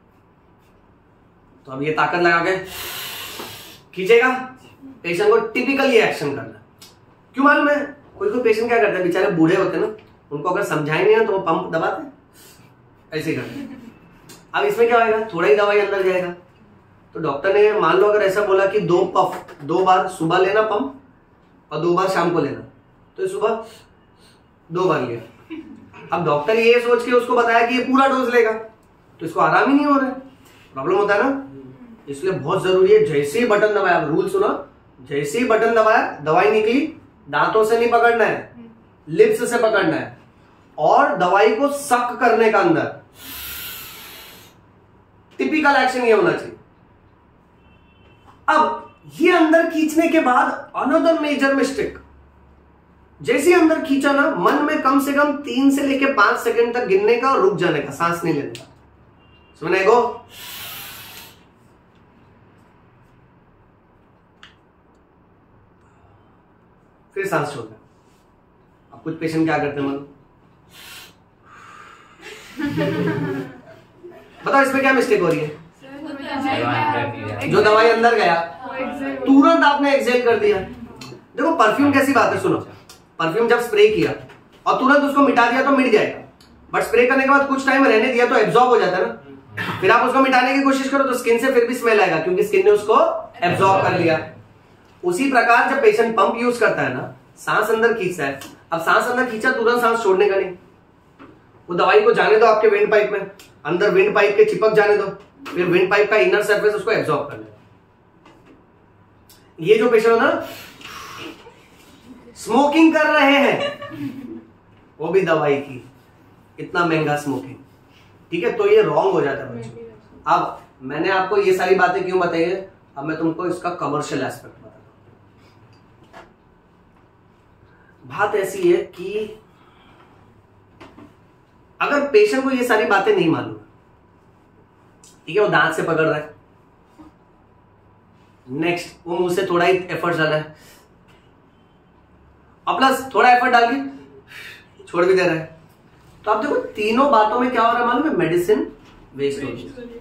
तो अब ये ताकत लगा के खींचेगा। पेशेंट को टिपिकल ये एक्शन करना। क्यों मालूम है? कोई कोई पेशेंट क्या करता है, बेचारे बूढ़े होते हैं ना, उनको अगर समझाए नहीं ना तो वो पंप दबाते ऐसे करते। अब इसमें क्या होगा, थोड़ा ही दवाई अंदर जाएगा। तो डॉक्टर ने मान लो अगर ऐसा बोला कि दो पफ, दो बार सुबह लेना पंप और दो बार शाम को लेना, तो सुबह दो बार लिया। अब डॉक्टर ये सोच के उसको बताया कि ये पूरा डोज लेगा, तो इसको आराम ही नहीं हो रहा है, प्रॉब्लम होता है ना। इसलिए बहुत जरूरी है, जैसे ही बटन दबाया, रूल सुना, जैसे ही बटन दबाया दवाई निकली, दांतों से नहीं पकड़ना है, लिप्स से पकड़ना है और दवाई को सक करने का अंदर। टिपिकल एक्शन ये होना चाहिए। अब ये अंदर खींचने के बाद अनदर मेजर मिस्टेक, जैसे अंदर खींचा ना, मन में कम से कम तीन से लेके पांच सेकंड तक गिनने का और रुक जाने का, सांस नहीं लेने का। सुने गो, फिर सांस छोड़ना। अब कुछ पेशेंट क्या करते हैं, मालूम? बताओ इसमें क्या मिस्टेक हो रही है? जो दवाई अंदर गया तुरंत आपने एक्सहेल कर दिया। देखो परफ्यूम कैसी बात है, सुनो, परफ्यूम जब स्प्रे किया और तुरंत उसको मिटा दिया तो मिट जाएगा, बट स्प्रे करने के बाद कुछ टाइम रहने दिया तो एब्जॉर्ब हो जाता है ना। फिर आप उसको मिटाने की कोशिश करो तो स्किन से फिर भी स्मेल आएगा, क्योंकि स्किन ने उसको एब्जॉर्ब कर लिया। उसी प्रकार जब पेशेंट पंप यूज करता है ना, सांस अंदर खींचता है, अब सांस अंदर खींचा, तुरंत सांस छोड़ने का नहीं, वो दवाई को जाने दो आपके विंड पाइप में, अंदर विंड पाइप के चिपक जाने दो, फिर विंड पाइप का इनर सरफेस उसको एब्जॉर्ब कर लेगा। ये जो पेशेंट ना स्मोकिंग कर रहे हैं, वो भी दवाई की, इतना महंगा स्मोकिंग, ठीक है, तो ये रॉन्ग हो जाता है बच्चों। अब मैंने आपको ये सारी बातें क्यों बताई है, अब मैं तुमको इसका कमर्शियल एस्पेक्ट बताता हूं। बात ऐसी है कि अगर पेशेंट को ये सारी बातें नहीं मालूम, ठीक है, वो दांत से पकड़ रहा है, नेक्स्ट वो मुंह से थोड़ा ही एफर्ट डाला है और प्लस थोड़ा एफर्ट डाल के छोड़ भी दे रहा है, तो आप देखो तीनों बातों में क्या हो रहा है मालूम है, मेडिसिन वेस्ट हो रही है।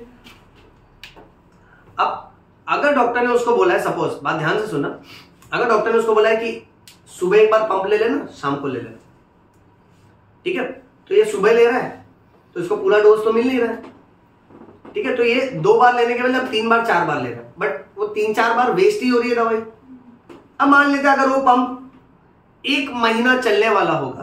अब अगर डॉक्टर ने उसको बोला है, सपोज बात ध्यान से सुनना, अगर डॉक्टर ने उसको बोला है कि सुबह एक बार पंप ले लेना, शाम को ले लेना, ठीक है, तो ये सुबह ले रहा है तो इसको पूरा डोज तो मिल नहीं रहा है, ठीक है, तो ये दो बार लेने के मतलब तीन बार चार बार ले रहा है, बट वो तीन चार बार वेस्ट ही हो रही है दवाई। अब मान लेते अगर वो पंप एक महीना चलने वाला होगा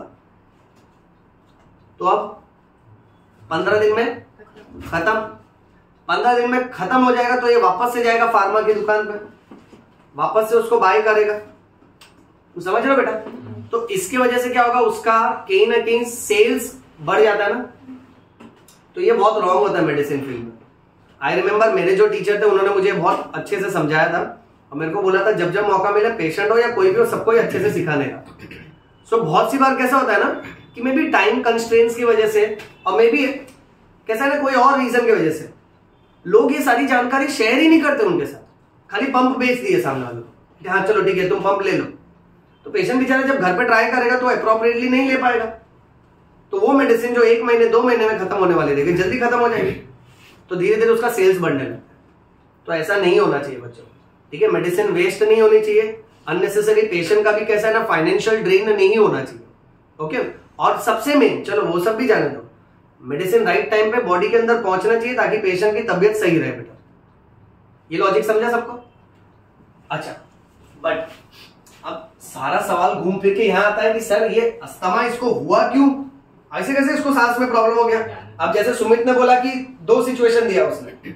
तो अब पंद्रह दिन में खत्म, पंद्रह दिन में खत्म हो जाएगा तो ये वापस से जाएगा फार्मा की दुकान पे, वापस से उसको बाय करेगा, तो समझ रहे हो बेटा। तो इसकी वजह से क्या होगा, उसका कहीं ना कहीं सेल्स बढ़ जाता है ना, तो ये बहुत रॉन्ग होता है मेडिसिन फील्ड में। आई रिमेम्बर मेरे जो टीचर थे उन्होंने मुझे बहुत अच्छे से समझाया था और मेरे को बोला था जब जब मौका मिले पेशेंट हो या कोई भी हो सबको ही अच्छे से सिखाने का। सो so, बहुत सी बार कैसा होता है ना कि मे बी टाइम कंस्ट्रेंट्स की वजह से और मे बी कैसा है ना कोई और रीजन की वजह से लोग ये सारी जानकारी शेयर ही नहीं करते उनके साथ, खाली पंप बेच दिए सामने वालों कि हाँ चलो ठीक है तुम पंप ले लो, तो पेशेंट बेचारा जब घर पे ट्राई करेगा तो अप्रोप्रिएटली नहीं ले पाएगा, तो वो मेडिसिन जो एक महीने दो महीने में खत्म होने वाली रहेगी जल्दी खत्म हो जाएगी, तो धीरे धीरे उसका सेल्स बढ़ने लगता है। तो ऐसा नहीं होना चाहिए बच्चों, ठीक है, मेडिसिन वेस्ट नहीं होनी चाहिए, अननेसेसरी पेशेंट का भी कैसा है ना फाइनेंशियल ड्रेन नहीं होना चाहिए। ओके, और सबसे मेन, चलो वो सब भी जाने दो, मेडिसिन राइट टाइम पे बॉडी के अंदर पहुंचना चाहिए ताकि पेशेंट की तबीयत सही रहे बेटा। ये लॉजिक समझा सबको? अच्छा, बट अब सारा सवाल घूम फिर के यहां आता है कि सर ये अस्थमा इसको हुआ क्यों, ऐसे कैसे इसको सांस में प्रॉब्लम हो गया। अब जैसे सुमित ने बोला कि दो सिचुएशन दिया उसने,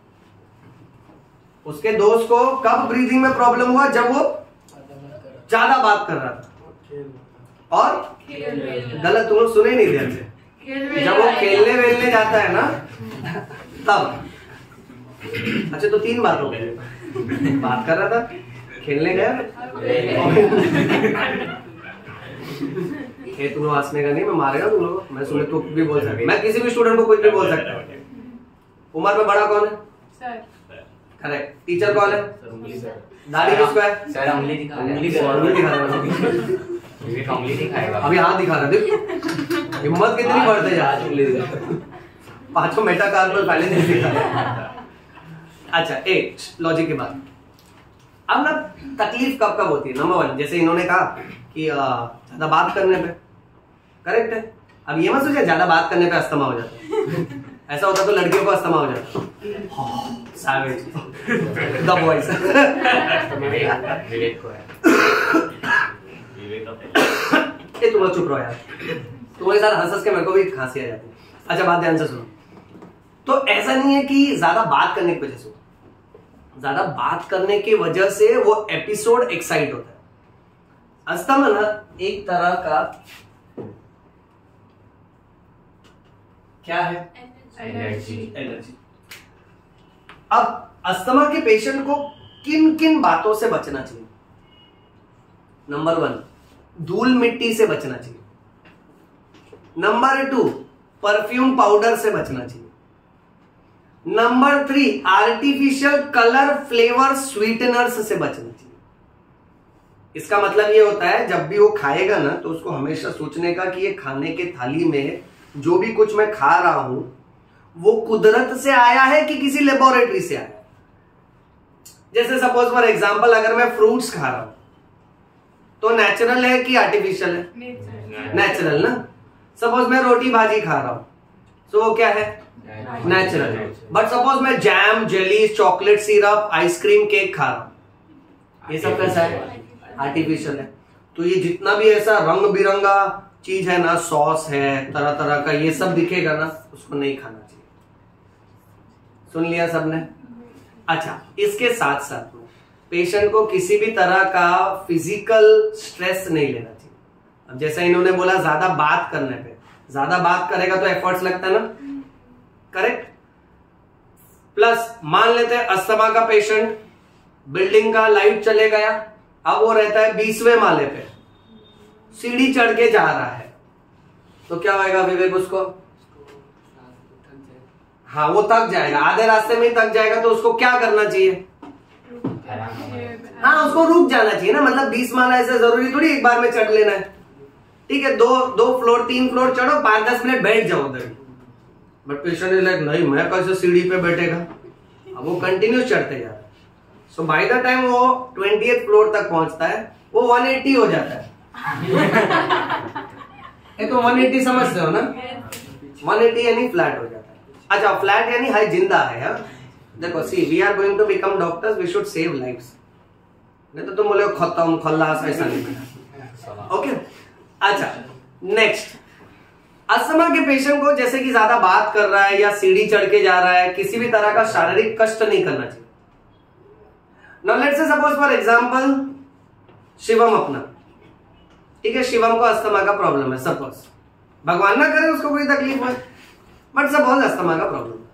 उसके दोस्त को कब ब्रीदिंग में प्रॉब्लम हुआ, जब वो ज्यादा बात कर रहा था और गलत, तुम लोग सुने नहीं ध्यान से, जब वो खेलने वेलने जाता है ना तब। अच्छा, तो तीन बात हो गई, बात कर रहा था, खेलने गया, ये तुम लोग हंसने का नहीं, मैं मारेगा तुम लोग, मैं सुमित को भी बोल सकता, मैं किसी भी स्टूडेंट को कुछ भी बोल सकता हूँ। उम्र में बड़ा कौन है? सर। करेक्ट। टीचर कौन है? दाढ़ी किसको है? सर उंगली दिखा रहा है, उंगली दिखा रहा है, उंगली दिखाएगा अभी, हाथ दिखा रहा है, देख हिम्मत कितनी बढ़ते यार, उंगली दिखा, पांचों मेटाकार्पल पहले नहीं दिखा। अच्छा, एक लॉजिक की बात, अब ना तकलीफ कब कब होती है? नंबर वन, जैसे इन्होंने कहा कि ज्यादा बात करने पे, करेक्ट है। अब ये मत सोचिए ज्यादा बात करने पे अस्थमा हो जाता है, ऐसा होता तो लड़कियों को अस्थमा हो जाता। सैवेज द वॉइस, विवेक को है, ये तुम लोग चुप रहो यार, तुम्हारे साथ हंस हंस के मेरे को भी खांसी आ जाती है। अच्छा, बात ध्यान से सुनो, तो ऐसा नहीं है कि ज्यादा बात करने की वजह से, ज्यादा बात करने की वजह से वो एपिसोड एक्साइट होता है। अस्थमा ना एक तरह का क्या है? एनर्जी। एनर्जी। अब अस्थमा के पेशेंट को किन किन बातों से बचना चाहिए? नंबर वन, धूल मिट्टी से बचना चाहिए। नंबर टू, परफ्यूम पाउडर से बचना चाहिए। Number three, artificial colour flavour sweeteners से बचना चाहिए। इसका मतलब ये होता है जब भी वो खाएगा ना तो उसको हमेशा सोचने का कि ये खाने के थाली में जो भी कुछ मैं खा रहा हूं वो कुदरत से आया है कि किसी लेबोरेटरी से आया है। जैसे सपोज फॉर एग्जांपल, अगर मैं फ्रूट्स खा रहा हूं तो नेचुरल है कि आर्टिफिशियल है? नेचुरल ना। सपोज मैं रोटी भाजी खा रहा हूं तो वो क्या है? नेचुरल है। बट सपोज मैं jam, jelly, chocolate syrup, ice cream, cake खा रहा हूं, ये सब कैसा है? आर्टिफिशियल है। तो ये जितना भी ऐसा रंग बिरंगा चीज है ना, सॉस है, तरह तरह का, ये सब दिखेगा ना, उसको नहीं खाना चाहिए। सुन लिया सबने? अच्छा, इसके साथ साथ में पेशेंट को किसी भी तरह का फिजिकल स्ट्रेस नहीं लेना चाहिए। अब जैसा इन्होंने बोला ज्यादा बात करने पे, ज्यादा बात करेगा तो एफर्ट्स लगता है ना, करेक्ट। प्लस मान लेते हैं अस्थमा का पेशेंट, बिल्डिंग का लाइट चले गया, अब वो रहता है बीसवें माले पे, सीढ़ी चढ़ के जा रहा है, तो क्या होगा विवेक? उसको हाँ वो थक जाएगा, आधे रास्ते में ही थक जाएगा, तो उसको क्या करना चाहिए? हाँ उसको रुक जाना चाहिए ना। मतलब बीस माला ऐसा जरूरी थोड़ी एक बार में चढ़ लेना है, ठीक है? दो दो फ्लोर तीन फ्लोर चढ़ो, पांच दस मिनट बैठ जाओ उधर। बट पेशेंट इज लाइक नहीं, मैं कैसे सीढ़ी पे बैठेगा? अब वो कंटिन्यूस चढ़ते जा रहा है। सो बाय द टाइम वो ट्वेंटिएथ फ्लोर तक पहुंचता है, वो वन एटी हो जाता है। ये तो वन एटी समझते हो ना? वन एटी यानी फ्लैट हो जाता है। अच्छा, फ्लैट यानी हाई जिंदा है। हा? देखो see, we are going to become doctors, we should save lives. नहीं तो तुम बोले खत्म खल्लास, ऐसा नहीं। ओके, अच्छा नेक्स्ट, अस्थमा के पेशेंट को जैसे कि ज्यादा बात कर रहा है या सीढ़ी चढ़ के जा रहा है, किसी भी तरह का शारीरिक कष्ट नहीं करना चाहिए। Now let's say suppose for example Shivam अपना, ठीक है, शिवम को अस्थमा का प्रॉब्लम है, सपोज, भगवान ना करे उसको कोई तकलीफ हो, बट सपोज अस्थमा का प्रॉब्लम है।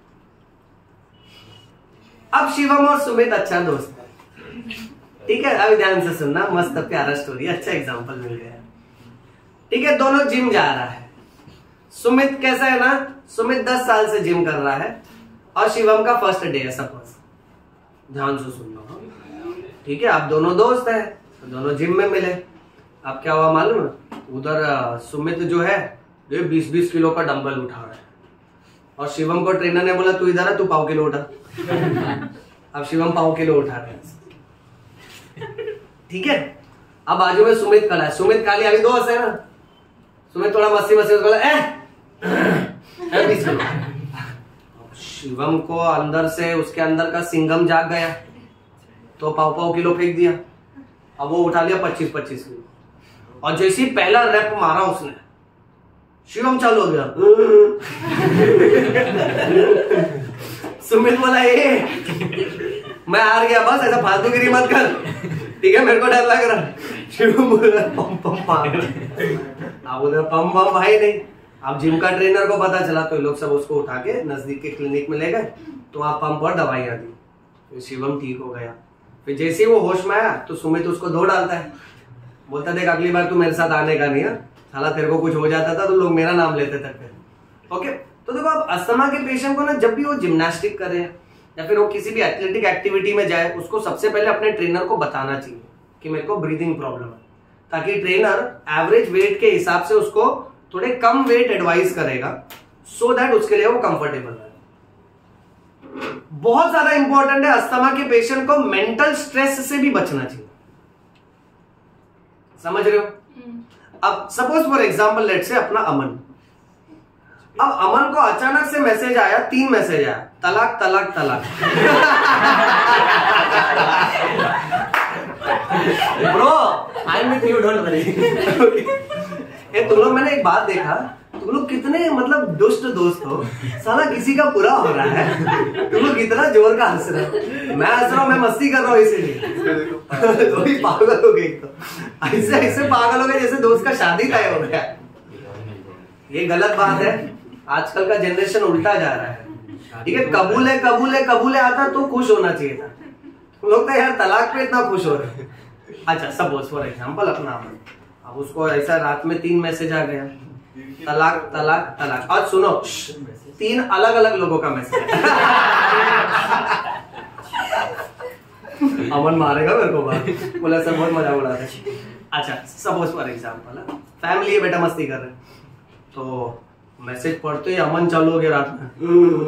अब शिवम और सुमित अच्छा दोस्त है, ठीक है? अभी ध्यान से सुनना, मस्त प्यारा स्टोरी, अच्छा एग्जांपल मिल गया, ठीक है? दोनों जिम जा रहा है। सुमित कैसा है ना, सुमित दस साल से जिम कर रहा है और शिवम का फर्स्ट डे है, सपोज, ध्यान से सुनना, ठीक है? आप दोनों दोस्त हैं, तो दोनों जिम में मिले। अब क्या हुआ मालूम है? उधर सुमित जो है ये बीस बीस किलो का डंबल उठा रहा है और शिवम को ट्रेनर ने बोला तू इधर है, तू पाव किलो उठा। अब शिवम पाव किलो उठा रहा है। ठीक है। अब बाजू में सुमित खड़ा है, सुमित खाली अभी दोस्त है ना, सुमित थोड़ा मस्ती मस्ती बोला ए शिवम को अंदर से उसके अंदर का सिंगम जाग गया, तो पाव पाव किलो फेंक दिया। अब वो उठा लिया पच्चीस पच्चीस किलो, और जैसे ही पहला रैप मारा उसने, शिवम चालू हो गया। सुमित बोला ए मैं हार गया, बस ऐसा फालतूगिरी मत कर, ठीक है, मेरे को डर लग रहा। शिवम बोला पम पम मार, अब उधर पम पम भाई नहीं। अब जिम का ट्रेनर को पता चला तो लोग सब उसको उठा के नजदीक के क्लिनिक में ले गए, तो वहां पंप और दवाइयां दी, तो शिवम ठीक हो गया। फिर जैसे ही वो होश में आया तो सुमित उसको धो डालता है, बोलता देख अगली बार तू मेरे साथ आने का नहीं है, साला तेरे को कुछ हो जाता था तो लोग मेरा नाम लेते थे फिर। ओके, तो देखो अब अस्थमा के पेशेंट को ना जब भी वो जिम्नास्टिक करे या फिर वो किसी भी एथलेटिक एक्टिविटी में जाए, उसको सबसे पहले अपने ट्रेनर को बताना चाहिए कि मेरे को ब्रीदिंग प्रॉब्लम है, ताकि ट्रेनर एवरेज वेट के हिसाब से उसको थोड़े कम वेट एडवाइस करेगा, सो दैट उसके लिए वो कंफर्टेबल है। बहुत ज्यादा इंपॉर्टेंट है अस्थमा के पेशेंट को मेंटल स्ट्रेस से भी बचना चाहिए, समझ रहे हो। अब सपोज फॉर एग्जांपल लेट से अपना अमन, अब अमन को अचानक से मैसेज आया, तीन मैसेज आया, तलाक तलाक तलाक। Bro I am with you, don't worry. ये तुम लोग, मैंने एक बात देखा, तुम लोग कितने मतलब दुष्ट दोस्त हो, साला किसी का पूरा हो रहा है, तुम लोग कितना जोर का हंस रहे हो। मैं हंस रहा हूँ, मैं मस्ती कर रहा हूँ इसीलिए। तो भी पागल हो गए, तो ऐसे ऐसे पागल हो गए जैसे दोस्त का शादी तय हो गया। ये गलत बात है, आजकल का जनरेशन उल्टा जा रहा है, ठीक है। कबूल है कबूल है कबूल है आता तो खुश होना चाहिए था, तुम लोग तो यार तलाक पे इतना खुश हो रहे हैं। अच्छा सपोज फॉर एग्जांपल अपना अमन, अब उसको ऐसा रात में तीन मैसेज आ गया, तलाक तलाक तलाक, और सुनो तीन अलग अलग लोगों का मैसेज। अमन मारेगा मेरे को बात, बोला सर बहुत मजा उड़ा था। अच्छा सपोज फॉर एग्जांपल फैमिली है, बेटा मस्ती कर रहे, तो मैसेज पढ़ते ही अमन चालू हो गया रात में।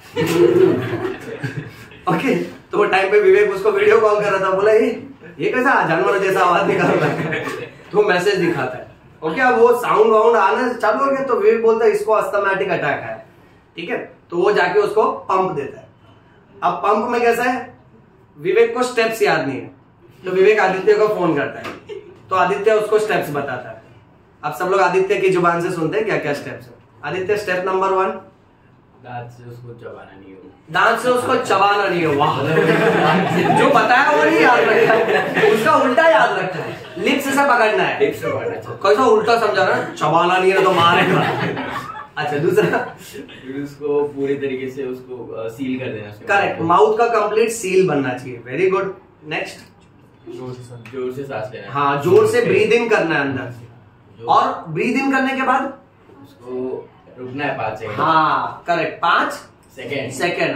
ओके, तो वो टाइम पे विवेक उसको वीडियो कॉल कर रहा था, बोला ये ये कैसा जानवर जैसा आवाज निकाल रहा है, तो मैसेज दिखाता है। ओके, अब वो साउंड वाउंड आना चालू हो गया, तो विवेक बोलता है इसको अस्थमैटिक अटैक है, ठीक है। तो वो जाके उसको पंप देता है। अब पंप में कैसा है, विवेक को स्टेप्स याद नहीं है, तो विवेक आदित्य को फोन करता है, तो आदित्य उसको स्टेप्स बताता है। अब सब लोग आदित्य की जुबान से सुनते हैं क्या क्या स्टेप्स है। आदित्य स्टेप नंबर वन, दांत से उसको चबाना नहीं हो, दांत से उसको चबाना नहीं हो। वाह, जो बताया वो नहीं याद रखा है, उसका उल्टा याद रखा है, लिप्स से पकड़ना है, लिप्स से पकड़ना। कैसा उल्टा समझा ना, चबाना नहीं है तो मारेगा। अच्छा दूसरा, उसको पूरी तरीके से उसको सील कर देना। करेक्ट, माउथ का कंप्लीट सील बनना चाहिए। Very good. नेक्स्ट, जोर से सांस लेना। हाँ, जोर से ब्रीद इन करना है अंदर से, और ब्रीद इन करने के बाद उसको रुकना है पांच सेकंड। हाँ करेक्ट, पांच सेकेंड सेकेंड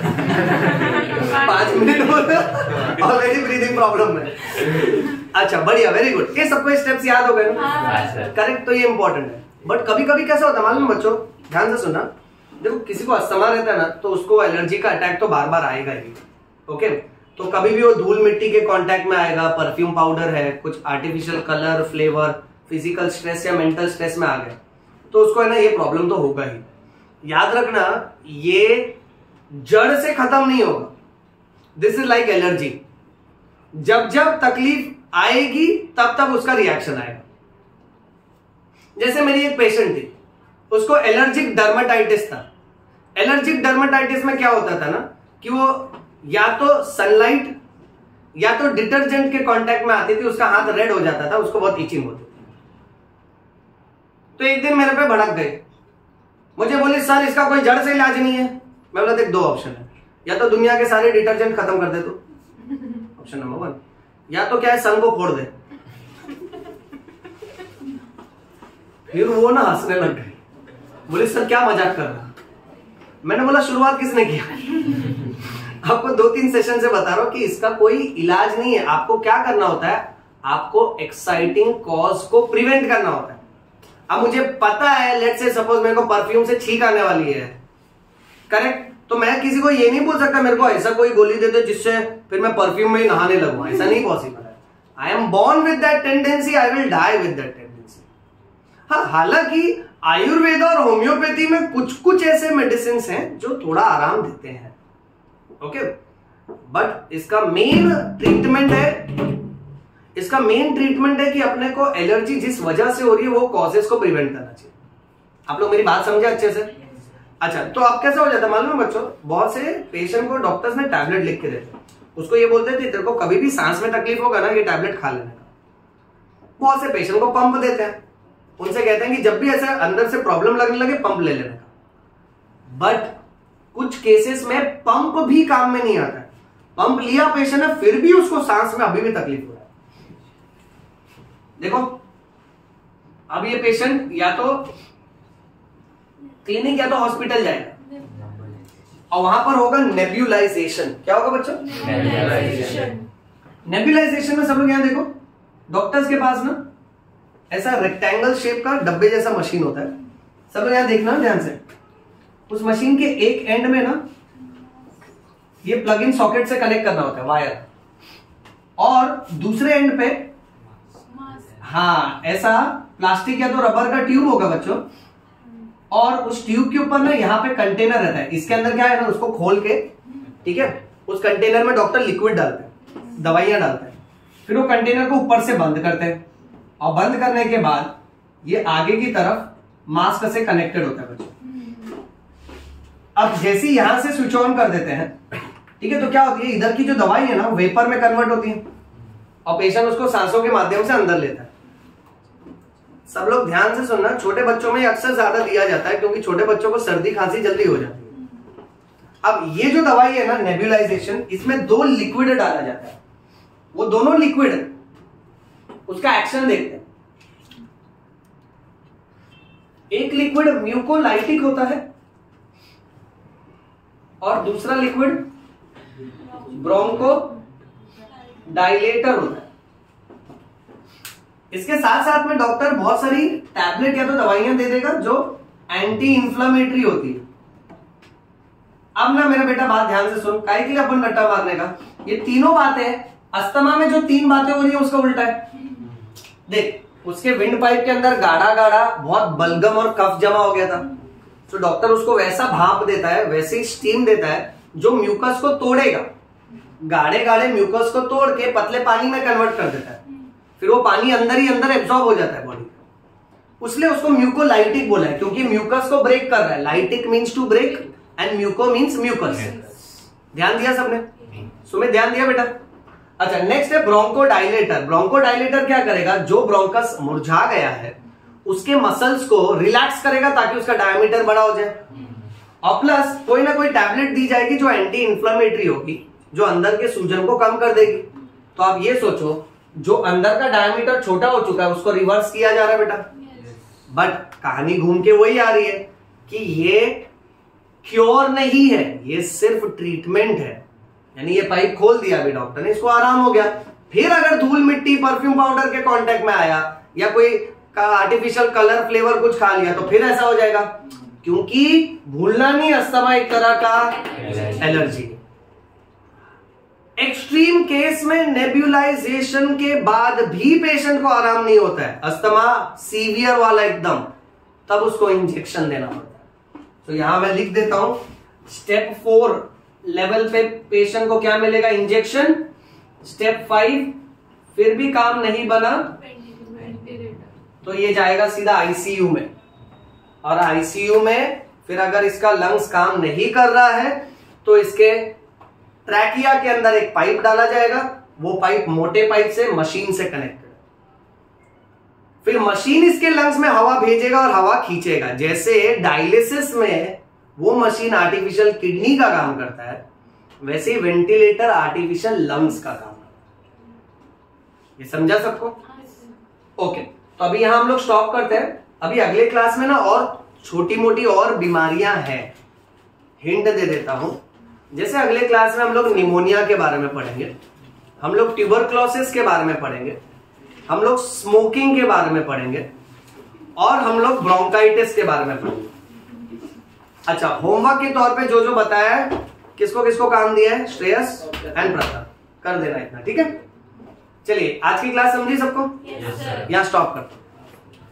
पांच मिनट ऑलरेडी ब्रीदिंग प्रॉब्लम है। अच्छा बढ़िया, वेरी गुड। ये सबको स्टेप्स याद हो गए ना? करेक्ट, तो ये इंपॉर्टेंट है। बट कभी कभी कैसा होता है मालूम बच्चों, ध्यान से सुनना, देखो किसी को अस्थमा रहता है ना, तो उसको एलर्जी का अटैक तो बार बार आएगा ही। ओके, तो कभी भी वो धूल मिट्टी के कांटेक्ट में आएगा, परफ्यूम पाउडर है, कुछ artificial colour, flavour, physical stress या मेंटल स्ट्रेस में आ गए, तो उसको है ना ये प्रॉब्लम तो होगा ही। याद रखना, ये जड़ से खत्म नहीं होगा। दिस इज लाइक एलर्जी, जब जब तकलीफ आएगी तब तब उसका रिएक्शन आएगा। जैसे मेरी एक पेशेंट थी, उसको एलर्जिक डर्मेटाइटिस था। एलर्जिक डर्मेटाइटिस में क्या होता था ना कि वो या तो सनलाइट या तो डिटर्जेंट के कांटेक्ट में आती थी, उसका हाथ रेड हो जाता था, उसको बहुत इचिंग होती थी। तो एक दिन मेरे पे भड़क गए, मुझे बोली सर इसका कोई जड़ से इलाज नहीं है। मैं बोला देख, दो ऑप्शन है, या तो दुनिया के सारे डिटर्जेंट खत्म कर दे तू, ऑप्शन नंबर वन, या तो क्या है सन को फोड़ दे। फिर वो ना हंसने लग गई, बोले सर क्या मजाक कर रहा। मैंने बोला शुरुआत किसने किया? आपको दो तीन सेशन से बता रहा हूं कि इसका कोई इलाज नहीं है। आपको क्या करना होता है, आपको एक्साइटिंग कॉज को प्रिवेंट करना होता है। अब मुझे पता है, लेट्स से सपोज मेरे को परफ्यूम से छींक आने वाली है, करेक्ट, तो मैं किसी को ये नहीं बोल सकता मेरे को ऐसा कोई गोली दे दे जिससे फिर मैं परफ्यूम में ही नहाने लगूं, ऐसा नहीं पॉसिबल है। I am born with that tendency, I will die with that tendency. हाँ, हालांकि आयुर्वेद और होम्योपैथी में कुछ कुछ ऐसे मेडिसिन हैं जो थोड़ा आराम देते हैं, ओके, बट इसका मेन ट्रीटमेंट है इसका मेन ट्रीटमेंट है कि अपने को एलर्जी जिस वजह से हो रही है वो कॉजेस को प्रिवेंट करना चाहिए। आप लोग मेरी बात समझे अच्छे से? अच्छा, तो अब कैसा हो जाता है मालूम है बच्चों, बहुत से पेशेंट को डॉक्टर्स ने टैबलेट लिख के देते, उसको ये बोलते थे तेरे को कभी भी सांस में तकलीफ होगा ना, ये टैबलेट खा लेने का। बहुत से पेशेंट को पंप देते हैं, उनसे कहते हैं कि जब भी ऐसा अंदर से प्रॉब्लम लगने लगे पंप ले लेने का। बट कुछ केसेस में पंप भी काम में नहीं आता है। पंप लिया पेशेंट ने, फिर भी उसको सांस में अभी भी तकलीफ हो रहा है। देखो, अब ये पेशेंट या तो क्लिनिक या तो हॉस्पिटल जाएगा और वहां पर होगा नेब्यूलाइजेशन। क्या होगा बच्चों? नेब्यूलाइजेशन। नेब्यूलाइजेशन में सब लोग यहां देखो, डॉक्टर्स के पास ना ऐसा रेक्टेंगल शेप का डब्बे जैसा मशीन होता है। सब लोग यहां देखना ध्यान से, उस मशीन के एक एंड में ना ये प्लग इन सॉकेट से कनेक्ट करना होता है वायर, और दूसरे एंड पे हाँ ऐसा प्लास्टिक या तो रबर का ट्यूब होगा बच्चों, और उस ट्यूब के ऊपर ना यहाँ पे कंटेनर रहता है। इसके अंदर क्या है ना, उसको खोल के, ठीक है, उस कंटेनर में डॉक्टर लिक्विड डालते हैं, दवाइयां डालते हैं, फिर वो कंटेनर को ऊपर से बंद करते हैं, और बंद करने के बाद ये आगे की तरफ मास्क से कनेक्टेड होता है बच्चों। अब जैसे यहां से स्विच ऑन कर देते हैं, ठीक है, तो क्या होती है, इधर की जो दवाई है ना वेपर में कन्वर्ट होती है और पेशेंट उसको सांसों के माध्यम से अंदर लेता है। सब लोग ध्यान से सुनना, छोटे बच्चों में अक्सर ज्यादा दिया जाता है क्योंकि छोटे बच्चों को सर्दी खांसी जल्दी हो जाती है। अब ये जो दवाई है ना नेब्यूलाइजेशन, इसमें दो लिक्विड डाला जाता है, वो दोनों लिक्विड उसका एक्शन देखते हैं। एक लिक्विड म्यूकोलाइटिक होता है और दूसरा लिक्विड ब्रोंको डायलेटर होता है। इसके साथ साथ में डॉक्टर बहुत सारी टैबलेट या तो दवाइयां दे देगा जो एंटी इंफ्लेमेटरी होती है। अब ना मेरा बेटा बात ध्यान से सुन, काहे के लिए अपन रट्टा मारने का, ये तीनों बातें अस्थमा में जो तीन बातें हो रही है उसका उल्टा है। देख, उसके विंड पाइप के अंदर गाढ़ा गाढ़ा बहुत बलगम और कफ जमा हो गया था, तो डॉक्टर उसको वैसा भाप देता है, वैसे ही स्टीम देता है जो म्यूकस को तोड़ेगा, गाढ़े गाढ़े म्यूकस को तोड़ के पतले पानी में कन्वर्ट कर देता है, फिर वो पानी अंदर ही अंदर एब्जॉर्ब हो जाता है बॉडी में। उसलिए उसको म्यूकोलाइटिक बोला है क्योंकि म्यूकस को ब्रेक कर रहा है। Lytic means to break and muco means mucus. ध्यान दिया सबने? सुमित ध्यान दिया बेटा? अच्छा, नेक्स्ट है ब्रोंकोडाइलेटर। ब्रोंकोडाइलेटर क्या करेगा, जो ब्रोंकस मुरझा गया है उसके मसल्स को रिलैक्स करेगा ताकि उसका डायमीटर बड़ा हो जाए, और प्लस कोई ना कोई टैबलेट दी जाएगी जो एंटी इंफ्लेमेटरी होगी, जो अंदर के सूजन को कम कर देगी। तो आप ये सोचो, जो अंदर का डायमीटर छोटा हो चुका है उसको रिवर्स किया जा रहा है बेटा। बट कहानी घूम के वही आ रही है कि ये क्योर नहीं है, ये सिर्फ ट्रीटमेंट है। यानी ये पाइप खोल दिया अभी डॉक्टर ने, इसको आराम हो गया, फिर अगर धूल मिट्टी परफ्यूम पाउडर के कांटेक्ट में आया या कोई आर्टिफिशियल कलर फ्लेवर कुछ खा लिया तो फिर ऐसा हो जाएगा, क्योंकि भूलना नहीं अस्थमा एक तरह का एलर्जी। एक्सट्रीम केस में नेब्यूलाइजेशन के बाद भी पेशेंट को आराम नहीं होता है, अस्थमा सीवियर वाला एकदम, तब उसको इंजेक्शन देना पड़ता है। तो यहां मैं लिख देता हूं, स्टेप फोर लेवल पे पेशेंट को क्या मिलेगा, इंजेक्शन। स्टेप फाइव फिर भी काम नहीं बना तो ये जाएगा सीधा आईसीयू में, और आईसीयू में फिर अगर इसका लंग्स काम नहीं कर रहा है तो इसके ट्रैकिया के अंदर एक पाइप डाला जाएगा, वो पाइप मोटे पाइप से मशीन से कनेक्टेड, फिर मशीन इसके लंग्स में हवा भेजेगा और हवा खींचेगा। जैसे डायलिसिस में वो मशीन आर्टिफिशियल किडनी का काम करता है, वैसे ही वेंटिलेटर आर्टिफिशियल लंग्स का काम करता है। ये समझा सबको? ओके, तो अभी यहां हम लोग स्टॉप करते हैं। अभी अगले क्लास में ना और छोटी मोटी और बीमारियां हैं, हिंट दे देता हूं। जैसे अगले क्लास में हम लोग निमोनिया के बारे में पढ़ेंगे, हम लोग ट्यूबरक्लोसिस के बारे में पढ़ेंगे, हम लोग स्मोकिंग के बारे में पढ़ेंगे, और हम लोग ब्रोंकाइटिस के बारे में पढ़ेंगे। अच्छा, होमवर्क के तौर पे जो जो बताया है, किसको किसको काम दिया है, श्रेयस एंड प्रताप, कर देना इतना, ठीक है? चलिए आज की क्लास समझी सबको, Yes, sir. यहाँ स्टॉप करते हैं।